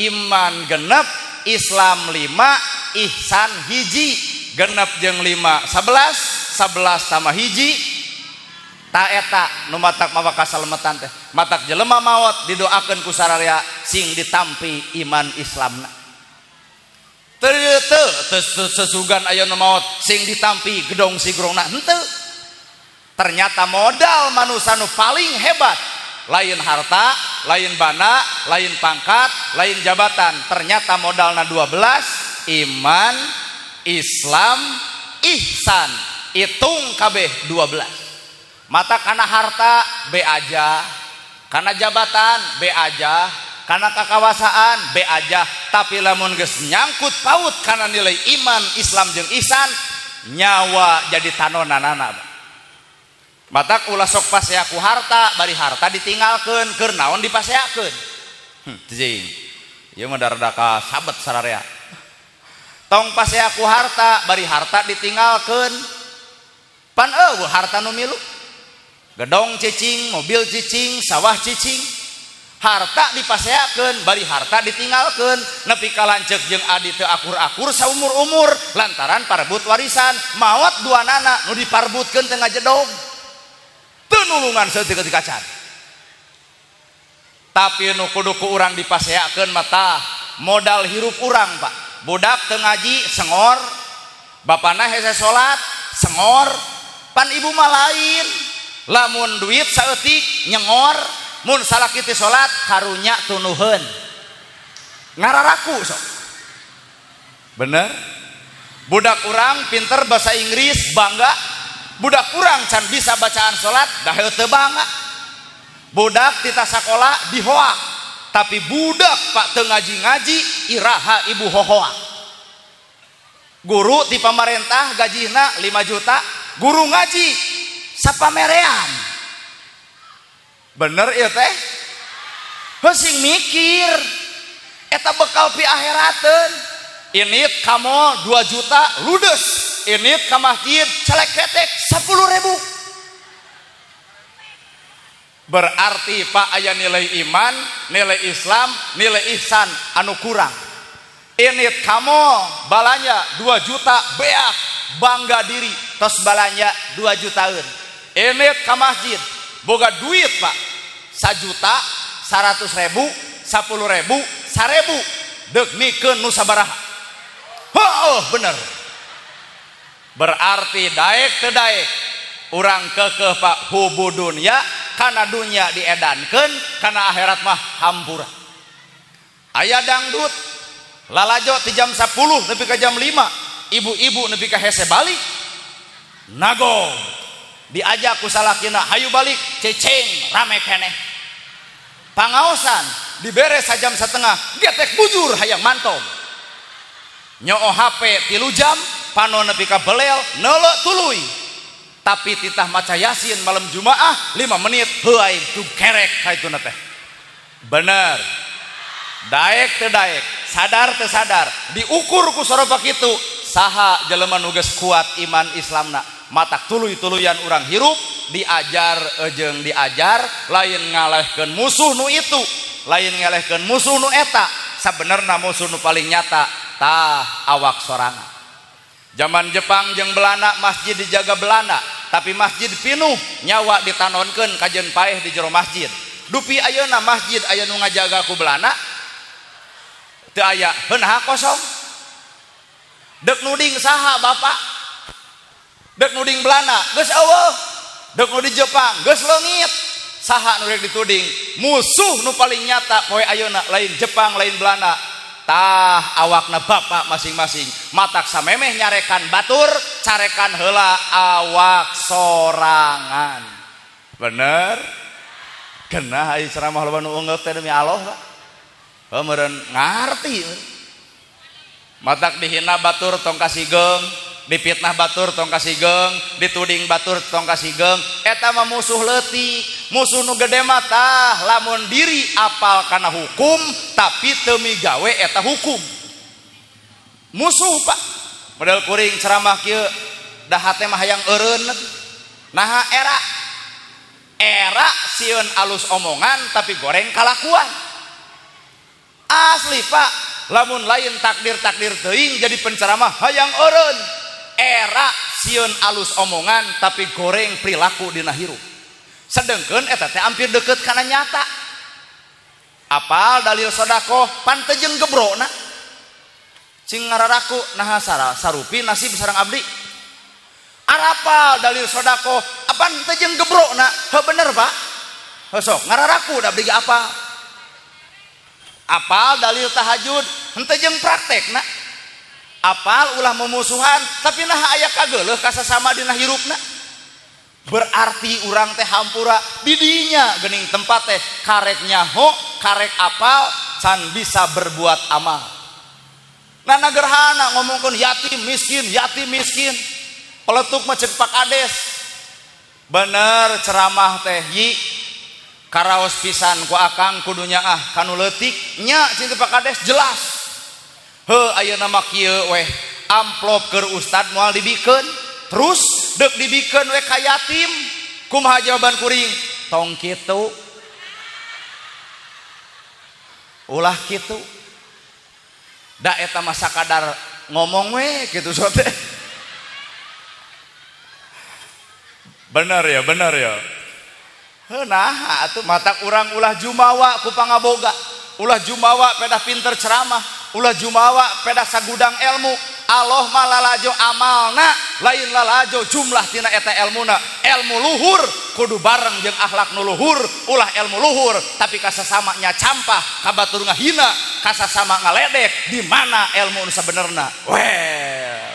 Islam 5, ihsan hiji. Genep jeung 5 11 tambah hiji. Ta eta nu matak mawa kasalemetan teh. Matak jelema maot didoakeun ku sararea sing ditampi iman Islamna. Teu sesugan aya nu maot sing ditampi gedong sigrongna henteu. Ternyata modal manusia nu paling hebat lain harta, lain bana, lain pangkat, lain jabatan. Ternyata modalna 12, iman, Islam, ihsan. Hitung kabeh 12. Mata kana harta be aja, kana jabatan be aja, kana kakawasaan be aja, tapi lamun geus nyangkut paut kana nilai iman, Islam jeung ihsan, nyawa jadi tanonanana. Mata ulah sok pasea ku harta, bari harta ditinggalkeun, keur naon dipaseakeun. Teuing. Ieu mah darada ka sabet sararea. Tong pasea ku harta, bari harta ditinggalkeun. Pan eueuh harta nu milu. Gedong cicing, mobil cicing, sawah cicing. Harta dipaseakeun, bari harta ditinggalkeun. Nepi ka lanceuk jeung adi teu akur-akur saumur-umur lantaran parebut warisan. Maot duanana nu diparbutkeun teu ngajedog. Teu nulungan saeutik ketika can. Tapi nu kudu ku urang dipaseakeun mata modal hirup urang, Pak. Budak teu ngaji sengor, bapana hese salat sengor, pan ibu mah lain. Lamun duit saeutik nyengor, mun salakiti salat karunya tunuheun. Ngararaku sok. Bener? Budak urang pinter bahasa Inggris bangga. Budak urang can bisa bacaan salat dah teu bangga. Budak tita sakola dihoak, tapi budak Pak teu ngaji-ngaji iraha ibu hohoak. Guru ti pamarentah gajina 5 juta, guru ngaji sapamerean. Bener ieu teh? Heuh mikir eta bekal pi akhirateun. Init kamo 2 juta ludes, init ka masjid celek ketek 10.000. Berarti Pak aya nilai iman, nilai Islam, nilai ihsan anu kurang. Init kamo balanya 2 juta beak bangga diri tos balanya 2 jutaan. Init ka masjid boga duit Pak 1 juta 100.000 10.000 1.000 deuk mikeun nu sabaraha. Heuh bener. Berarti daek teu daek urang keukeuh Pak hubu dunya kana dunya diedankeun kana akhirat mah hampura. Aya dangdut lalajo ti jam 10 nepi ka jam 5, ibu-ibu nepi ka hese balik. Nagong diajak ku salakina hayu balik ceceng rame keneh. Pangaosan diberes sajam setengah getek bujur hayang mantong. Nyoo HP 3 jam pano nepi ka belel neuleuh tuluy. Tapi titah maca Yasin malam Jumaah 5 menit heuai tu kerek haituna teh. Bener. Daek teu daek, sadar teu sadar, diukur ku soroba kitu saha jelema nu geus kuat iman Islamna. Matak tuluy-tuluyan urang hirup diajar jeung diajar, lain ngalehkeun musuh nu itu, lain ngalehkeun musuh nu eta. Sabenerna musuh nu paling nyata tah awak sorangan. Zaman Jepang jeung Belanda masjid dijaga Belanda, tapi masjid pinuh nyawa ditanonkeun kajen paeh di jero masjid. Dupi ayeuna masjid aya nu ngajaga ku Belanda teu aya, heunaha kosong. Deuk nuding saha Bapak? Deuk nuding Belanda geus eueuh, deuk nuding Jepang geus leungit. Saha nu rek dituding? Musuh nu paling nyata poe ayeuna lain Jepang lain Belanda tah awakna bapak masing-masing. Matak samemeh nyarekan batur carekan heula awak sorangan. Bener? Genah ieu ceramah loba nu eungeuk teh demi Allah Pak. Heuh meureun ngarti. Matak dihina batur tong kasigeng, dipitnah batur tong kasigeng, dituding batur tong kasigeng, eta mah musuh leutik. musuh nu gede mah tah lamun diri apal kana hukum tapi teu migawe eta hukum. Musuh Pak model kuring ceramah kieu dah hate mah hayang eureun. Nah era sieun alus omongan tapi goreng kalakuan. Asli Pak, lamun lain takdir teuing jadi penceramah hayang eureun. Era sieun alus omongan tapi goreng perilaku dina hirup. Sedengkeun eta teh hampir deukeut kana nyata. Apal dalil sedekah pan teu jeung gebrona. Cing ngararaku naha sarupi nasib sareng abdi. Arapal dalil sedekah apan teu jeung gebrona. Heuh bener Pak. Heuh sok ngararaku da abdi ge apa? Apal dalil tahajud henteu jeung praktekna. Apal ulah memusuhan tapi naha aya kageuleuh ka sasama dina hirupna. Berarti urang teh hampura di dinya geuning tempat teh karek nyaho, karek apal can bisa berbuat amal. Nah gerhana ngomongkeun yatim miskin. Peletuk mah ceuk Pak Kades. Bener ceramah teh yi karaos pisan ku akang kudunya kanu leutik nya cing Pak Kades jelas. Heuh ayeuna mah kieu weh amplop keur ustad moal dibikeun. Terus dek dibikeun we ka yatim. Kumaha jawaban kuring? Tong kitu. Ulah kitu. Da eta mah sakadar ngomong we kitu sote. Bener ya. Heuh nah atuh matak urang ulah jumawa ku pangaboga. Ulah jumawa pedah pinter ceramah. Ulah jumawa pedah sagudang ilmu. Allah mah lalajo amalna lain lalajo jumlah tina eta ilmuna. Ilmu luhur kudu bareng jeung akhlak nu luhur. Ulah ilmu luhur tapi kasasama nya campah, kabatur ngahina, kasasama ngaledek. Di mana ilmu nu sabenerna? Well.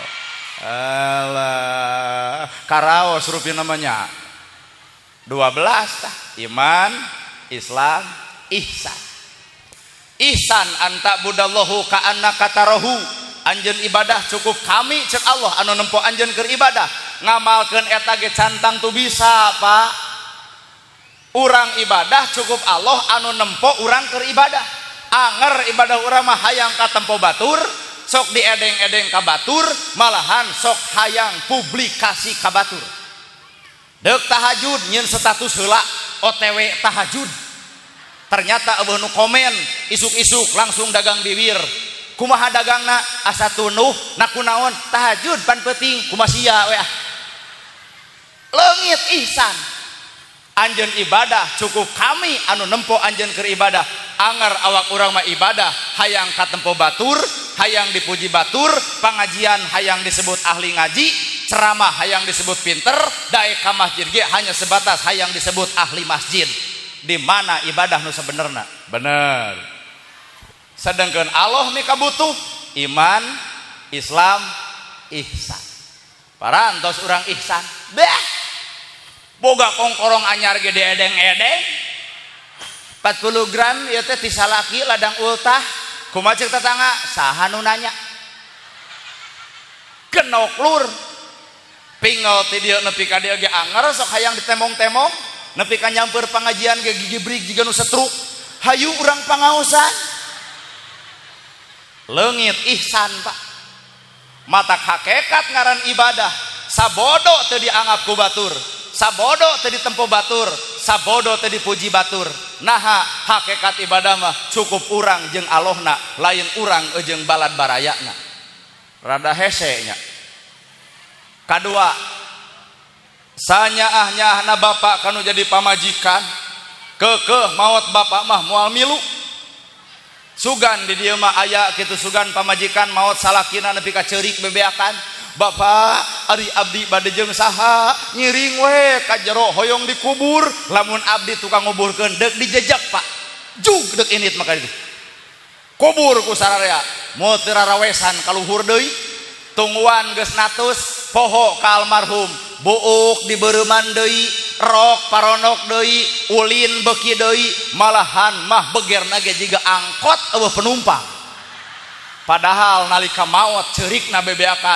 Alah, karaos rupi namanya. 12 tah. Iman, Islam, ihsan. Ihsan anta budallahu ka annaka tarahu. Anjeun ibadah cukup kami cek Allah anu nempo anjeun keur ibadah. Ngamalkeun eta ge cantang tu bisa Pak. Urang ibadah cukup Allah anu nempo urang keur ibadah. Anger ibadah urang mah hayang ka tempo batur, sok diedeng-edeng ka batur, malahan sok hayang publikasi ka batur. Deuk tahajud nyeun status heula OTW tahajud. Ternyata eueuh nu komen isuk-isuk langsung dagang bibir. Kumaha dagangna asa tunuh nakunaon tahajud pan penting kumaha sia we leungit ihsan. Anjeun ibadah cukup kami anu nempo anjeun keur ibadah. Anger awak urang mah ibadah hayang katempo batur, hayang dipuji batur, pangajian hayang disebut ahli ngaji, ceramah hayang disebut pinter, daek ka masjid ge hanya sebatas hayang disebut ahli masjid. Di mana ibadah nu sabenerna? Bener. Sedangkan Allah mika butuh iman, Islam, ihsan. Parantos urang ihsan. Beh. Boga kongkorong anyar ge diedeng-edeng. 40 gram ieu teh ti salaki ladang ultah. Kumaha ceuk tetangga? Saha nu nanya? Kenok lur. Pinggal ti dieu nepi ka dieu ge anger sok hayang ditemong-temong. Nepi ka nyamper pangajian ge gigibrig jiga nu setruk. Hayu urang pangaosan. Leungit ihsan Pak. Matak hakikat ngaran ibadah. Sabodo teu dianggap ku batur, sabodo teu ditempo batur, sabodo teu dipuji batur. Naha hakikat ibadah mah cukup urang jeung Allahna, lain urang jeung balad barayana. Rada hese nya. Kadua, sanyaah-nyaahna bapak kanu jadi pamajikan, keukeuh maot bapak mah moal milu. Sugan di dieu mah aya kitu sugan pamajikan maot salakina nepi ka ceurik bebeakan. Bapak ari abdi bade jeung saha ngiring we ka jero hoyong dikubur. Lamun abdi tukang nguburkeun deuk dijejak Pak. Jug deuk init maka itu. Kubur ku sararea moal teu rarawesan ka luhur deui. Tungguan geus natus poho ka almarhum. Buuk dibeureman deui, rok paronok deui, ulin beuki deui, malahan mah begerna ge jiga angkot eueuh penumpang. Padahal nalika maot ceurikna bebeakan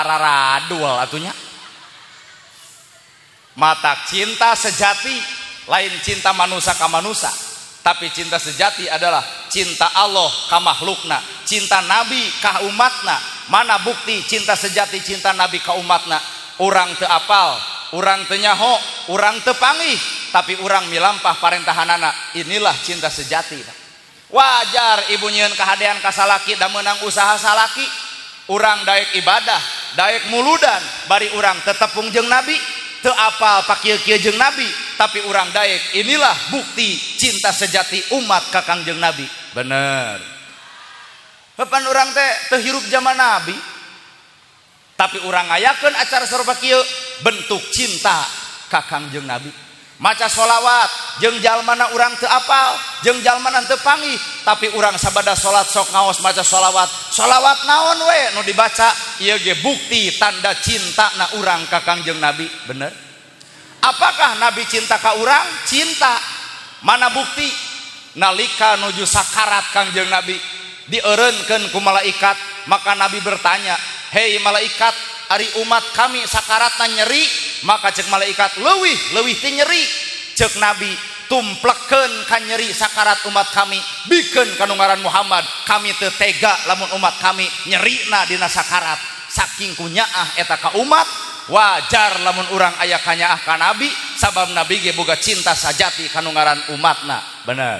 wararadul atunya. Matak cinta sejati lain cinta manusia ka manusia, tapi cinta sejati adalah cinta Allah ka makhlukna, cinta Nabi ka umatna. Mana bukti cinta sejati cinta Nabi ka umatna? Urang teu apal, urang teu nyaho, urang teu panggih, tapi urang milampah parentahanana. Inilah cinta sejati. Wajar ibu nyieun kahadean ka salaki da meunang usaha salaki. Urang daek ibadah, daek muludan, bari urang tetepung jeung Nabi, teu apal pakieu-kieu jeung Nabi, tapi urang daek. Inilah bukti cinta sejati umat ka Kangjeng Nabi. Bener. Hepan urang teh teu hirup zaman Nabi, tapi urang ngayakeun acara sarupa kieu bentuk cinta ka Kangjeng Nabi. Maca sholawat jeung jalmana urang teu apal, jeung jalmana teu panggih, tapi urang sabada salat sok ngaos maca sholawat. Sholawat naon we nu dibaca? Ieu ge bukti tanda cintana urang ka Kangjeng Nabi. Bener? Apakah Nabi cinta ka urang? Cinta. Mana bukti? Nalika nuju sakarat Kangjeng Nabi dieureunkeun ku malaikat, maka Nabi bertanya, "Hei malaikat, ari umat kami sakaratna nyeri." Maka cek malaikat, leuwih teh nyeri. Cek Nabi, tumplekeun ka nyeri sakarat umat kami, bikeun ka nu ngaran Muhammad, kami teu tega lamun umat kami nyerina dina sakarat. Saking kunyaah eta ka umat, wajar lamun urang aya kanyaah ka Nabi, sabab Nabi ge boga cinta sajati ka nu ngaran umatna. Bener.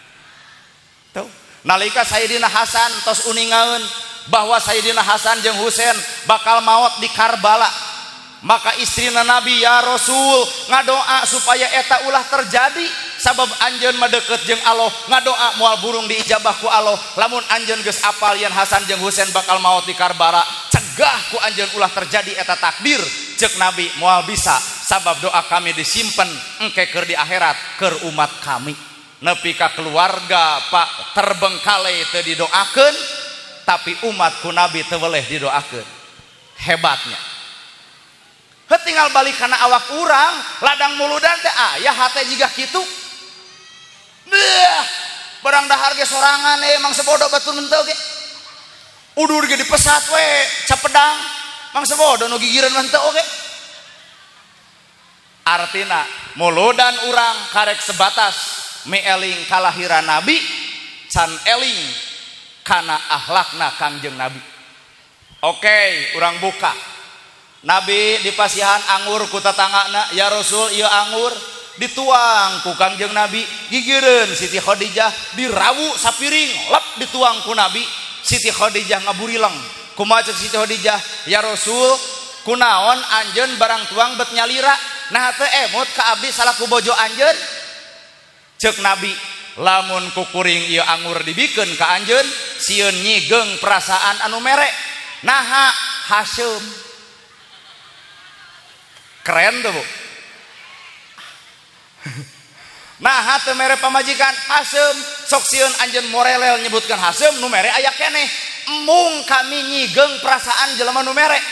Tuh, nalika Sayyidina Hasan tos uningaeun bahwa Sayyidina Hasan jeung Husain bakal maot di Karbala, maka istrina Nabi, "Ya Rasul, ngadoa supaya eta ulah terjadi, sabab anjeun mah deukeut jeung Allah, ngadoa moal burung diijabah ku Allah. Lamun anjeun geus apal yen Hasan jeung Husain bakal maot di Karbala, cegah ku anjeun ulah terjadi eta takdir." Cek Nabi, moal bisa, sabab doa kami disimpen engke keur di akhirat keur umat kami. Nepi ka keluarga Pak terbengkalai teu didoakeun, tapi umat ku Nabi teu weleh didoakeun. Hebatnya. Tinggal balik kana awak urang, ladang muludan teh aya hate jiga kitu. Barang dahar ge sorangan emang sebodoh batur menteu ge. Udur ge dipesat we, capedang, mang sebodoh nu gigireun menteu oge. Artina muludan urang karek sebatas meeling kalahiran Nabi, can eling kana akhlakna Kangjeng Nabi. Oke, urang buka. Nabi dipasihan anggur ku tatanggana, "Ya Rasul, ieu anggur." Dituang ku Kangjeng Nabi, gigireun Siti Khadijah, dirawu sapiring, lep dituang ku Nabi. Siti Khadijah ngaburileng. Kumaha ceuk Siti Khadijah, "Ya Rasul, kunaon anjeun barang tuang bet nyalira? Nah teu emut ka abdi salaku bojo anjeun?" Ceuk Nabi, "Lamun ku kuring ieu anggur dibikeun ka anjeun, sieun nyigeng perasaan anu mere. Naha Hasyim." Keren tuh Bu. Nah teu mere pamajikan Hasyim, sok sieun anjeun morelel nyebutkan Hasyim, nu mere aya keneh. Mung kami nyigeng perasaan jelema nu mere.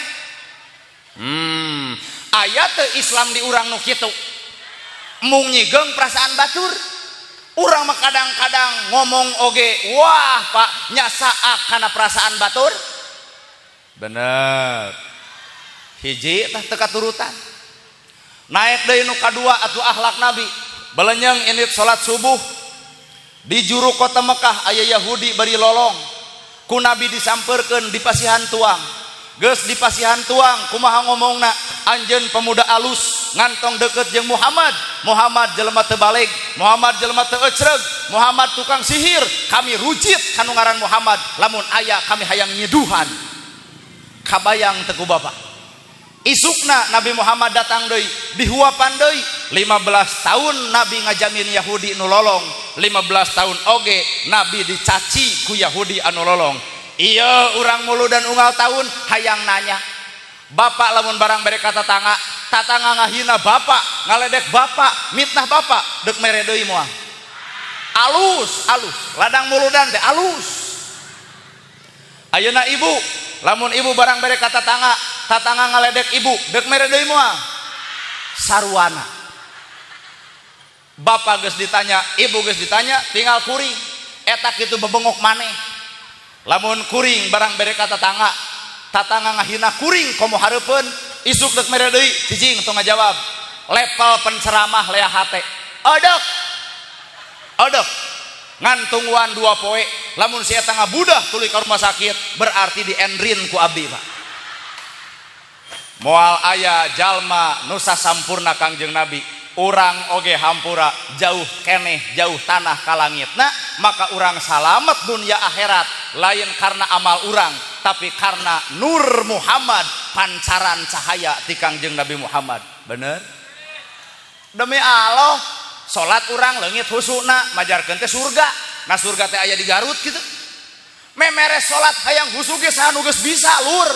Aya teu Islam di urang nu kitu. Mung nyigeng perasaan batur. Urang mah kadang-kadang ngomong oge, "Wah Pak, nyasaak kana perasaan batur." Bener. Hiji tah teu katurutan. Naik deui nu kadua atuh akhlak Nabi. Belenyeng init salat subuh di juru kota Mekah aya Yahudi bari lolong. Ku Nabi disampeurkeun dipasihan tuang. Geus dipasihan tuang, kumaha ngomongna? "Anjeun pemuda alus ngantong deukeut jeung Muhammad. Muhammad jelema teu baleg, Muhammad jelema teu ecreg, Muhammad tukang sihir. Kami rujit kanu ngaran Muhammad. Lamun aya kami hayang nyeduhan." Kabayang teu ku Bapak? Isukna Nabi Muhammad datang deui, dihuapan deui. 15 tahun Nabi ngajamin Yahudi nu lolong, 15 tahun oge Nabi dicaci ku Yahudi anu lolong. Iya urang muludan unggal tahun hayang nanya, "Bapak lamun barang bere ka tatangga ngahina bapak, ngaledek bapak, mitnah bapak, deuk mere deui moal." Alus, ladang muludan teh alus. Ayeuna ibu, lamun ibu barang bere ka tatangga ngaledek ibu, deuk mere deui moal. Sarwana. Bapak geus ditanya, ibu geus ditanya, tinggal kuring. Eta kitu bebengok maneh. Lamun kuring barang bere ka tatangga ngahina kuring komo hareupeun, isuk deuk mere deui, cicing tong ngajawab. Level penceramah lea hate. Adek ngantungwan 2 poe lamun sia tangga budah tuluy ka rumah sakit berarti di endrin ku abdi Pak. Moal aya jalma nu sasampurna Kangjeng Nabi urang oge hampura jauh keneh jauh tanah ka langitna maka urang salamet dunia akhirat lain karena amal urang tapi karena nur Muhammad pancaran cahaya ti Kangjeng Nabi Muhammad. Bener demi Allah salat urang leungit husuna majarkeun teh surga. Nah surga teh aya di Garut gitu. Memeres salat hayang husu ge saha nu geus bisa lur.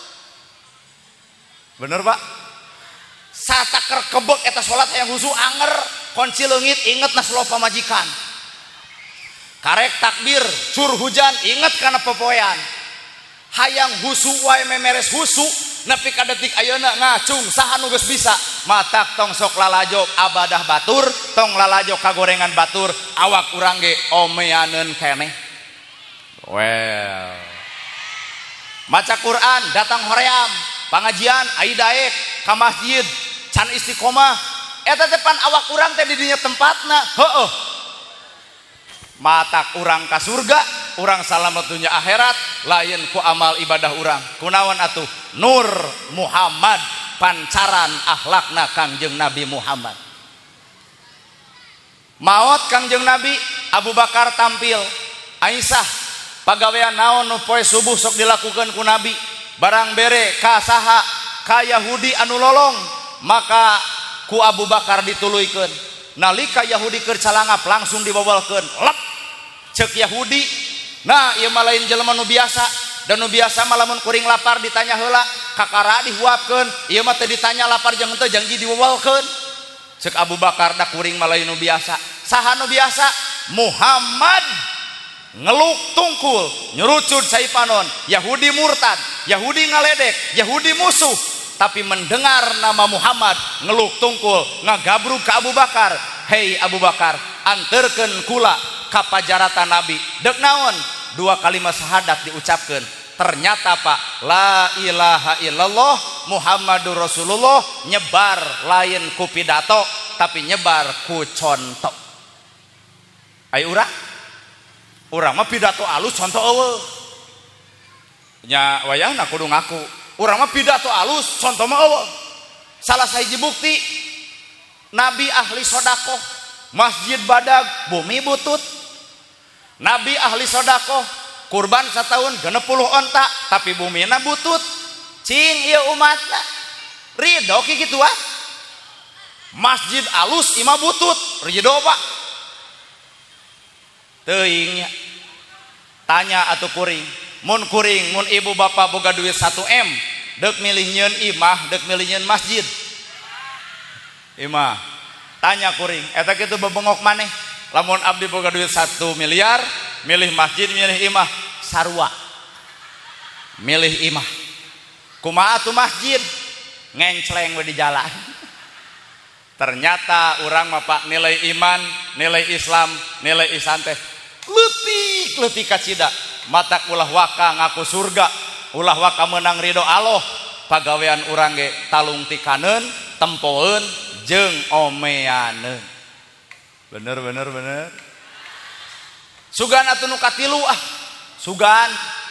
Bener Pak? Sataker kebek eta salat hayang husu anger kunci leungit inget naslo pamajikan. Karek takbir cur hujan inget kana pepoean. Hayang husu wae memeres husu nepi ka detik ayeuna ngacung saha nu geus bisa matak tong sok lalajok abadah batur tong lalajok kagorengan batur awak urang ge omeaneun keneh. Well maca Quran datang hoream pangajian ai daek ka masjid can istiqomah eta teh pan awak urang teh di dinya tempatna heueuh matak urang ka surga urang salamet dunya akhirat lain ku amal ibadah urang kunaon atuh nur Muhammad pancaran akhlakna Kangjeng Nabi Muhammad. Maot Kangjeng Nabi Abu Bakar tampil Aisyah pagawean naon nu poe subuh sok dilakukeun ku Nabi barang bere ka saha ka Yahudi anu lolong maka ku Abu Bakar dituluykeun nalika Yahudi keur calangap langsung dibobelkeun lep ceuk Yahudi. Nah ieu mah lain jelema nu biasa dan nu biasa mah lamun kuring lapar ditanya heula kakara dihuapkeun ieu mah teh ditanya lapar jeung henteu janji diwewelkeun ceuk Abu Bakar da kuring mah lain nu biasa. Saha nu biasa? Muhammad ngeluk tungkul nyurucud saipanon Yahudi murtad Yahudi ngaledek Yahudi musuh tapi mendengar nama Muhammad ngeluk tungkul ngagabruk ke Abu Bakar. Hei Abu Bakar anterkeun kula ka pajaratan Nabi deuk naon 2 kalimat syahadat diucapkeun ternyata Pak la ilaha illallah Muhammadur Rasulullah nyebar lain ku pidato tapi nyebar ku contoh. Ai urang mah pidato alus contoh eueuh nya wayahna kudu ngaku urang mah pidato alus contoh mah eueuh. Salah sahiji bukti Nabi ahli sedekah masjid badag bumi butut. Nabi ahli sedekah kurban setahun 60 onta tapi bumina butut cing ieu umatna ridho kitu ah masjid alus imah butut ridho Pak teuing nya tanya atuh kuring mun ibu bapak boga duit 1M deuk milih nyeun imah deuk milih nyeun masjid imah tanya kuring eta kitu bebengok maneh lamun abdi boga duit 1 miliar milih masjid milih imah sarua milih imah kumaha tuh masjid ngencleng we di jalan. Ternyata urang mah Pak nilai iman nilai Islam nilai ihsan teh leutik kacida matak ulah waka ngaku surga ulah waka menang ridho Allah pagawean urang ge talung ti kaneun tempoeun jeung omeaneun. Bener sugan atuh nu katilu sugan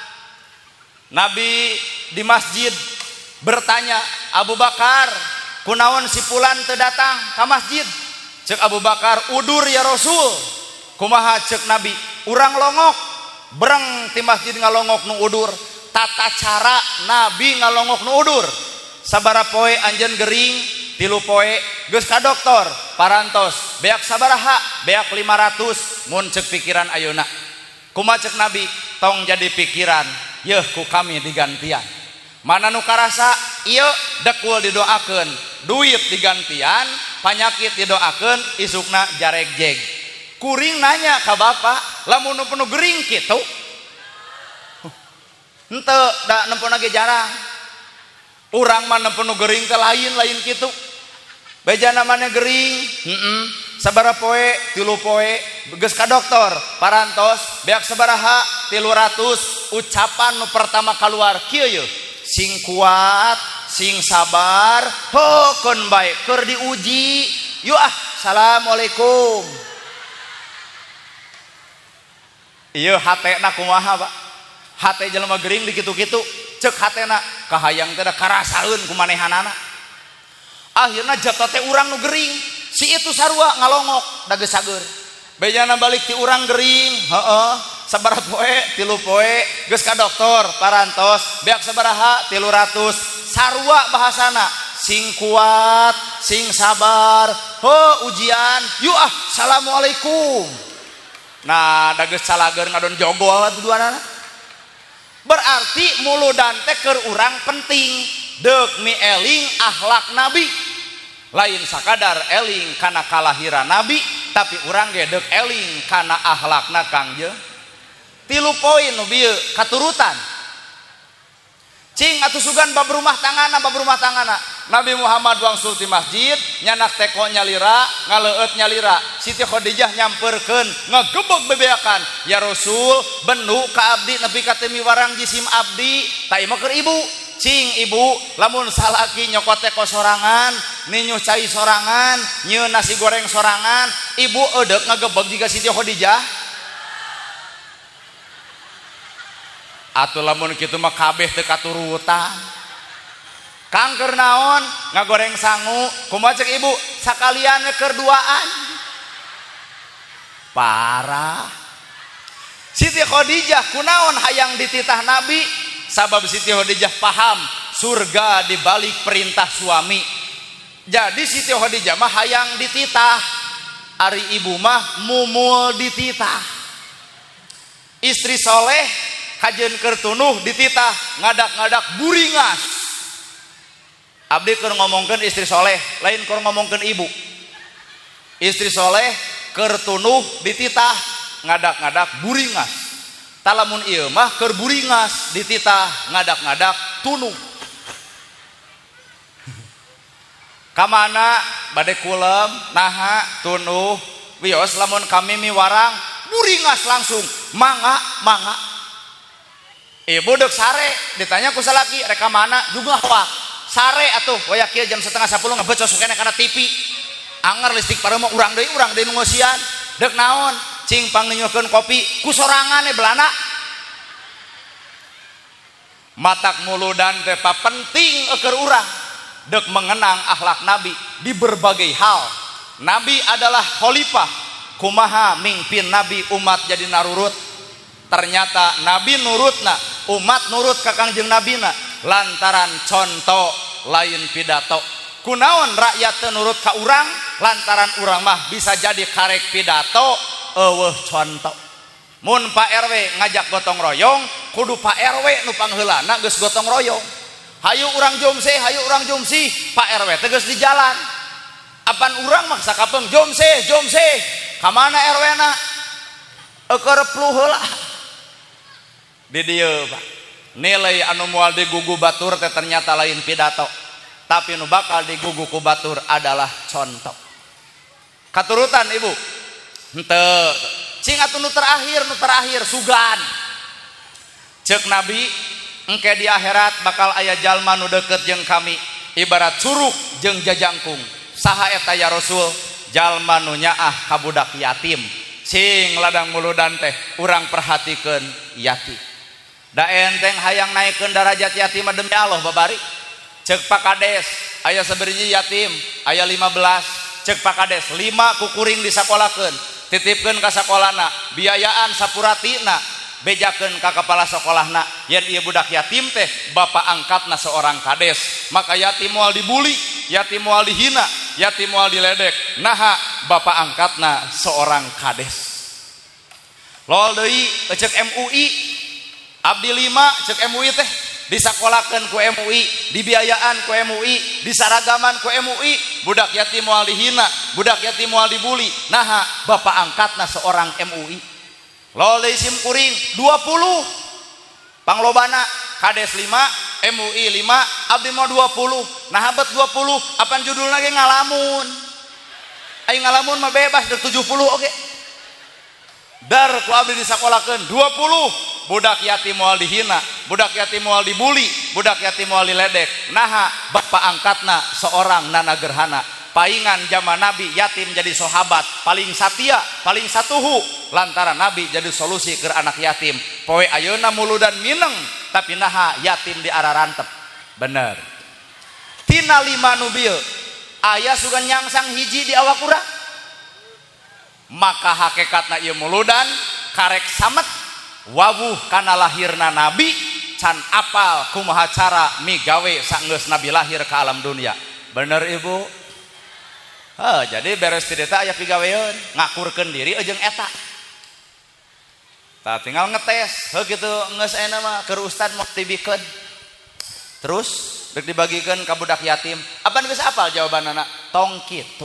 Nabi di masjid bertanya Abu Bakar kunaon si fulan teu datang ka masjid ceuk Abu Bakar udur ya Rasul kumaha ceuk Nabi urang longok bereng ti masjid ngalongok nu udur tata cara Nabi ngalongok nu udur sabara poe anjeun gering 3 poe geus ka dokter parantos beak sabaraha beak 500 mun ceuk pikiran ayeuna kumaha ceuk Nabi tong jadi pikiran yeuh ku kami digantian mana nu karasa ieu dekul didoakeun duit digantian panyakit didoakeun isukna jareg-jeg kuring nanya ka bapak lamun nu penuh gering kitu henteu da nempona ge jarang urang mah nempona gering teh lain kitu bejana maneh gering sabaraha poe 3 poe geus ka dokter parantos beak sabaraha 300 ucapan nu pertama kaluar kieu yeuh sing kuat sing sabar hokon bae keur diuji yuk assalamualaikum. Iya hatena kumaha Pak? Hate jelema gering di kitu-kitu cek hatena kahayang teh da karasaeun ku manehanana. Akhirna jatuh teh urang nu gering si itu sarua ngalongok da geus sager. Bejana balik ti urang gering, heeh, sabaraha poe 3 poe geus ka dokter parantos beak sabaraha 300 sarua bahasana sing kuat sing sabar ujian yuk assalamualaikum. Nah da geus salager ngadon jogol duduanana berarti muludan teh keur urang penting deuk mi eling akhlak nabi lain sakadar eling kana kalahiran nabi tapi urang ge deuk eling kana akhlakna Kangjeng. 3 poin nu bieu katurutan cing atuh sugan bab rumah tangana Nabi Muhammad wangsul ti masjid nyanak teko nyalira ngaleueut nyalira Siti Khadijah nyamperkeun ngagebeg bebeakan ya Rasul benu ka abdi nepi ka teu miwarang jisim abdi ta ieu mah keur ibu cing ibu lamun salaki nyokot teko sorangan ninyuh cai sorangan nyieun nasi goreng sorangan ibu eudeuh ngagebeg jiga Siti Khadijah. Atuh lamun kitu mah kabeh teu katurutan. Kang keur naon ngagoreng sangu kumaha cek ibu sakalian keur duaan. Parah. Siti Khadijah kunaon hayang dititah Nabi sabab Siti Khadijah paham surga di balik perintah suami. Jadi Siti Khadijah mah hayang dititah. Ari ibu mah mumul dititah. Istri soleh kajen keur tunuh dititah ngadak-ngadak buringas. Abdi keur ngomongkeun istri soleh lain keur ngomongkeun ibu. Istri soleh keur tunuh dititah ngadak-ngadak buringas. Talamun ieu mah keur buringas dititah ngadak-ngadak tunuh. Kamana bade kulem naha tunuh wios lamun kami miwarang buringas langsung mangga. Ibu dek sare ditanya ku salaki reka mana juga wah sare atuh waya kieu jam 9:30 ngebecos kene kana TV anger listrik pareu mah urang deui nu ngosian dek naon cing pangneukeun kopi ku sorangan belana matak muludan teh penting keur urang dek mengenang akhlak Nabi di berbagai hal. Nabi adalah khalifah kumaha mingpin Nabi umat jadi narurut. Ternyata Nabi nurutna umat nurut ka Kangjeng Nabina lantaran contoh lain pidato. Kunaon rakyat teu nurut ka urang lantaran urang mah bisa jadi karek pidato eueuh contoh. Mun Pak RW ngajak gotong royong kudu Pak RW nu pangheulana geus gotong royong. Hayu urang jomse, hayu urang jomsi, Pak RW teh geus di jalan. Apan urang maksa kapeng jomse. Ka mana RW-na? Keur pluh heula. Di dieu Pak nilai anu moal digugu batur teh ternyata lain pidato tapi nu bakal digugu ku batur adalah contoh katurutan ibu henteu cing atuh nu terakhir sugan ceuk Nabi engke di akhirat bakal aya jalma nu deukeut jeung kami ibarat curug jeung jajangkung saha eta ya Rasul jalma nu nyaah ka budak yatim cing ladang muludan teh urang perhatikeun yatim. Da enteng hayang naikkeun darajat yatim demi Allah babari. Ceuk Pak Kades aya sabaraha yatim aya 15 ceuk Pak Kades 5 kukuring disakolahkeun titipkeun ka sakolana biayaan sapuratina bejakeun ka kepala sekolahna yen ieu budak yatim teh bapa angkatna seorang kades maka yatim moal dibuli yatim moal dihina yatim moal diledek naha bapa angkatna seorang kades. Lol deui ceuk MUI abdi 5 cek MUI teh disakolahkeun ku MUI dibiayaan ku MUI disaragaman ku MUI budak yatim moal dihina budak yatim moal dibuli naha bapak angkatna seorang MUI. Lol deui sim kuring 20 panglobana kades 5 MUI 5 abdi mau 20 naha bet 20 apan judulna ge ngalamun ai ngalamun mah bebas dek 70 oge dar ku abdi disakolahkeun 20 budak yatim moal dihina budak yatim moal dibuli budak yatim moal diledek naha bapak angkatna seorang nana gerhana paingan zaman Nabi yatim jadi sahabat paling satia paling satuhu lantaran Nabi jadi solusi ke anak yatim poe ayeuna muludan mineng tapi naha yatim di arah rantep bener tina 5 nu bieu aya sugan nyangsang hiji di awak urang maka hakikatna ieu muludan karek samet wawuh kana lahirna Nabi can apal kumaha cara migawe saenggeus Nabi lahir ke alam dunia bener ibu jadi beres ti eta aya pigaweun ngakurkeun diri jeung eta tah tinggal ngetes kitu geus aya mah keur ustad mau tibikeun terus rek dibagikeun ka budak yatim apa geus apal jawabanana tong kitu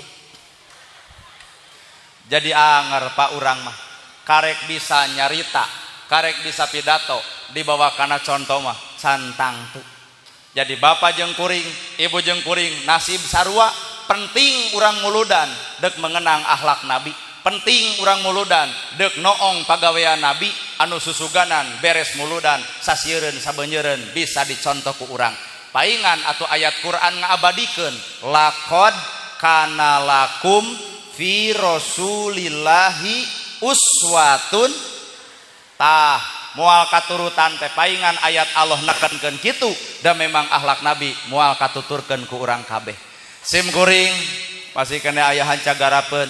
jadi anger Pak urang mah karek bisa nyarita karek bisa pidato dibawa kana contoh mah santang tuh jadi bapak jeung kuring ibu jeung kuring nasib sarua penting urang muludan dek mengenang akhlak Nabi penting urang muludan dek noong pagawean Nabi anu susuganan beres muludan sasiereun sabeunyereun bisa dicontoh ku urang paingan atau ayat Quran ngabadikeun laqad kana lakum fi rasulillahi uswatun tah moal katurutan teh paingan ayat Allah nekenkeun kitu dan memang akhlak Nabi moal katuturkeun ku urang kabeh sim kuring masih kena aya hancagarapeun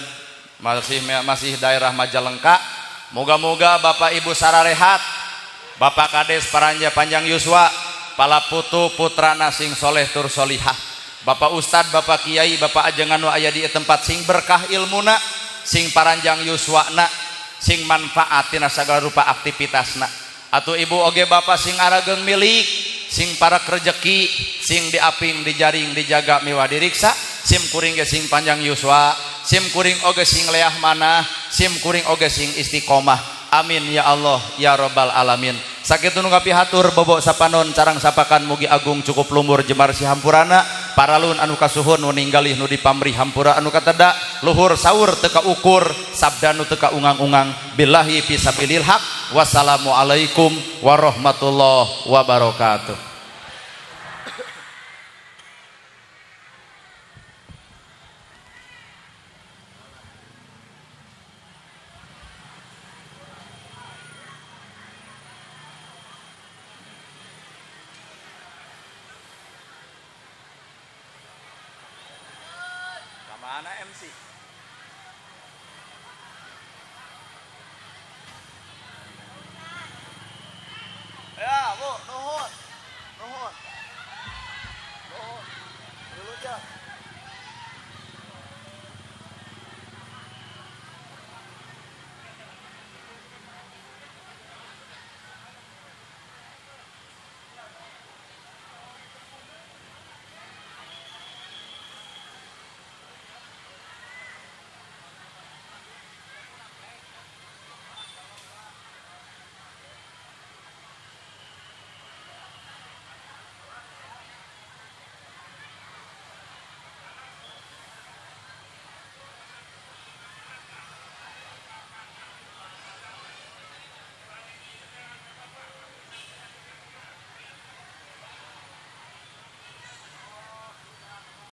masih daerah Majalengka moga-moga Bapak Ibu sararehat Bapak Kades Paranja Panjang Yuswa pala putu putrana sing soleh tur solihah Bapak Ustad Bapak Kiai Bapak ajengan nu aya di tempat sing berkah ilmuna sing paranjang yuswana sing manfaat tina sagala rupa aktivitasna atuh ibu oge bapak sing arageng milik sing para rezeki sing diaping dijaring dijaga miwah diriksa sim kuring ge sing panjang yuswa sim kuring oge sing leah manah sim kuring oge sing istiqomah amin ya Allah ya rabbal alamin sakitu nu ngapihatur bobo sapanon carang sapakan mugi agung cukup lumur jemar si hampurana paralun anu kasuhun nu ninggalih nu dipamri hampura anu kateda luhur saur teka ukur sabda nu teka ungang-ungang billahi fisabilil haq wassalamu alaikum warahmatullahi wabarakatuh. Mana MC?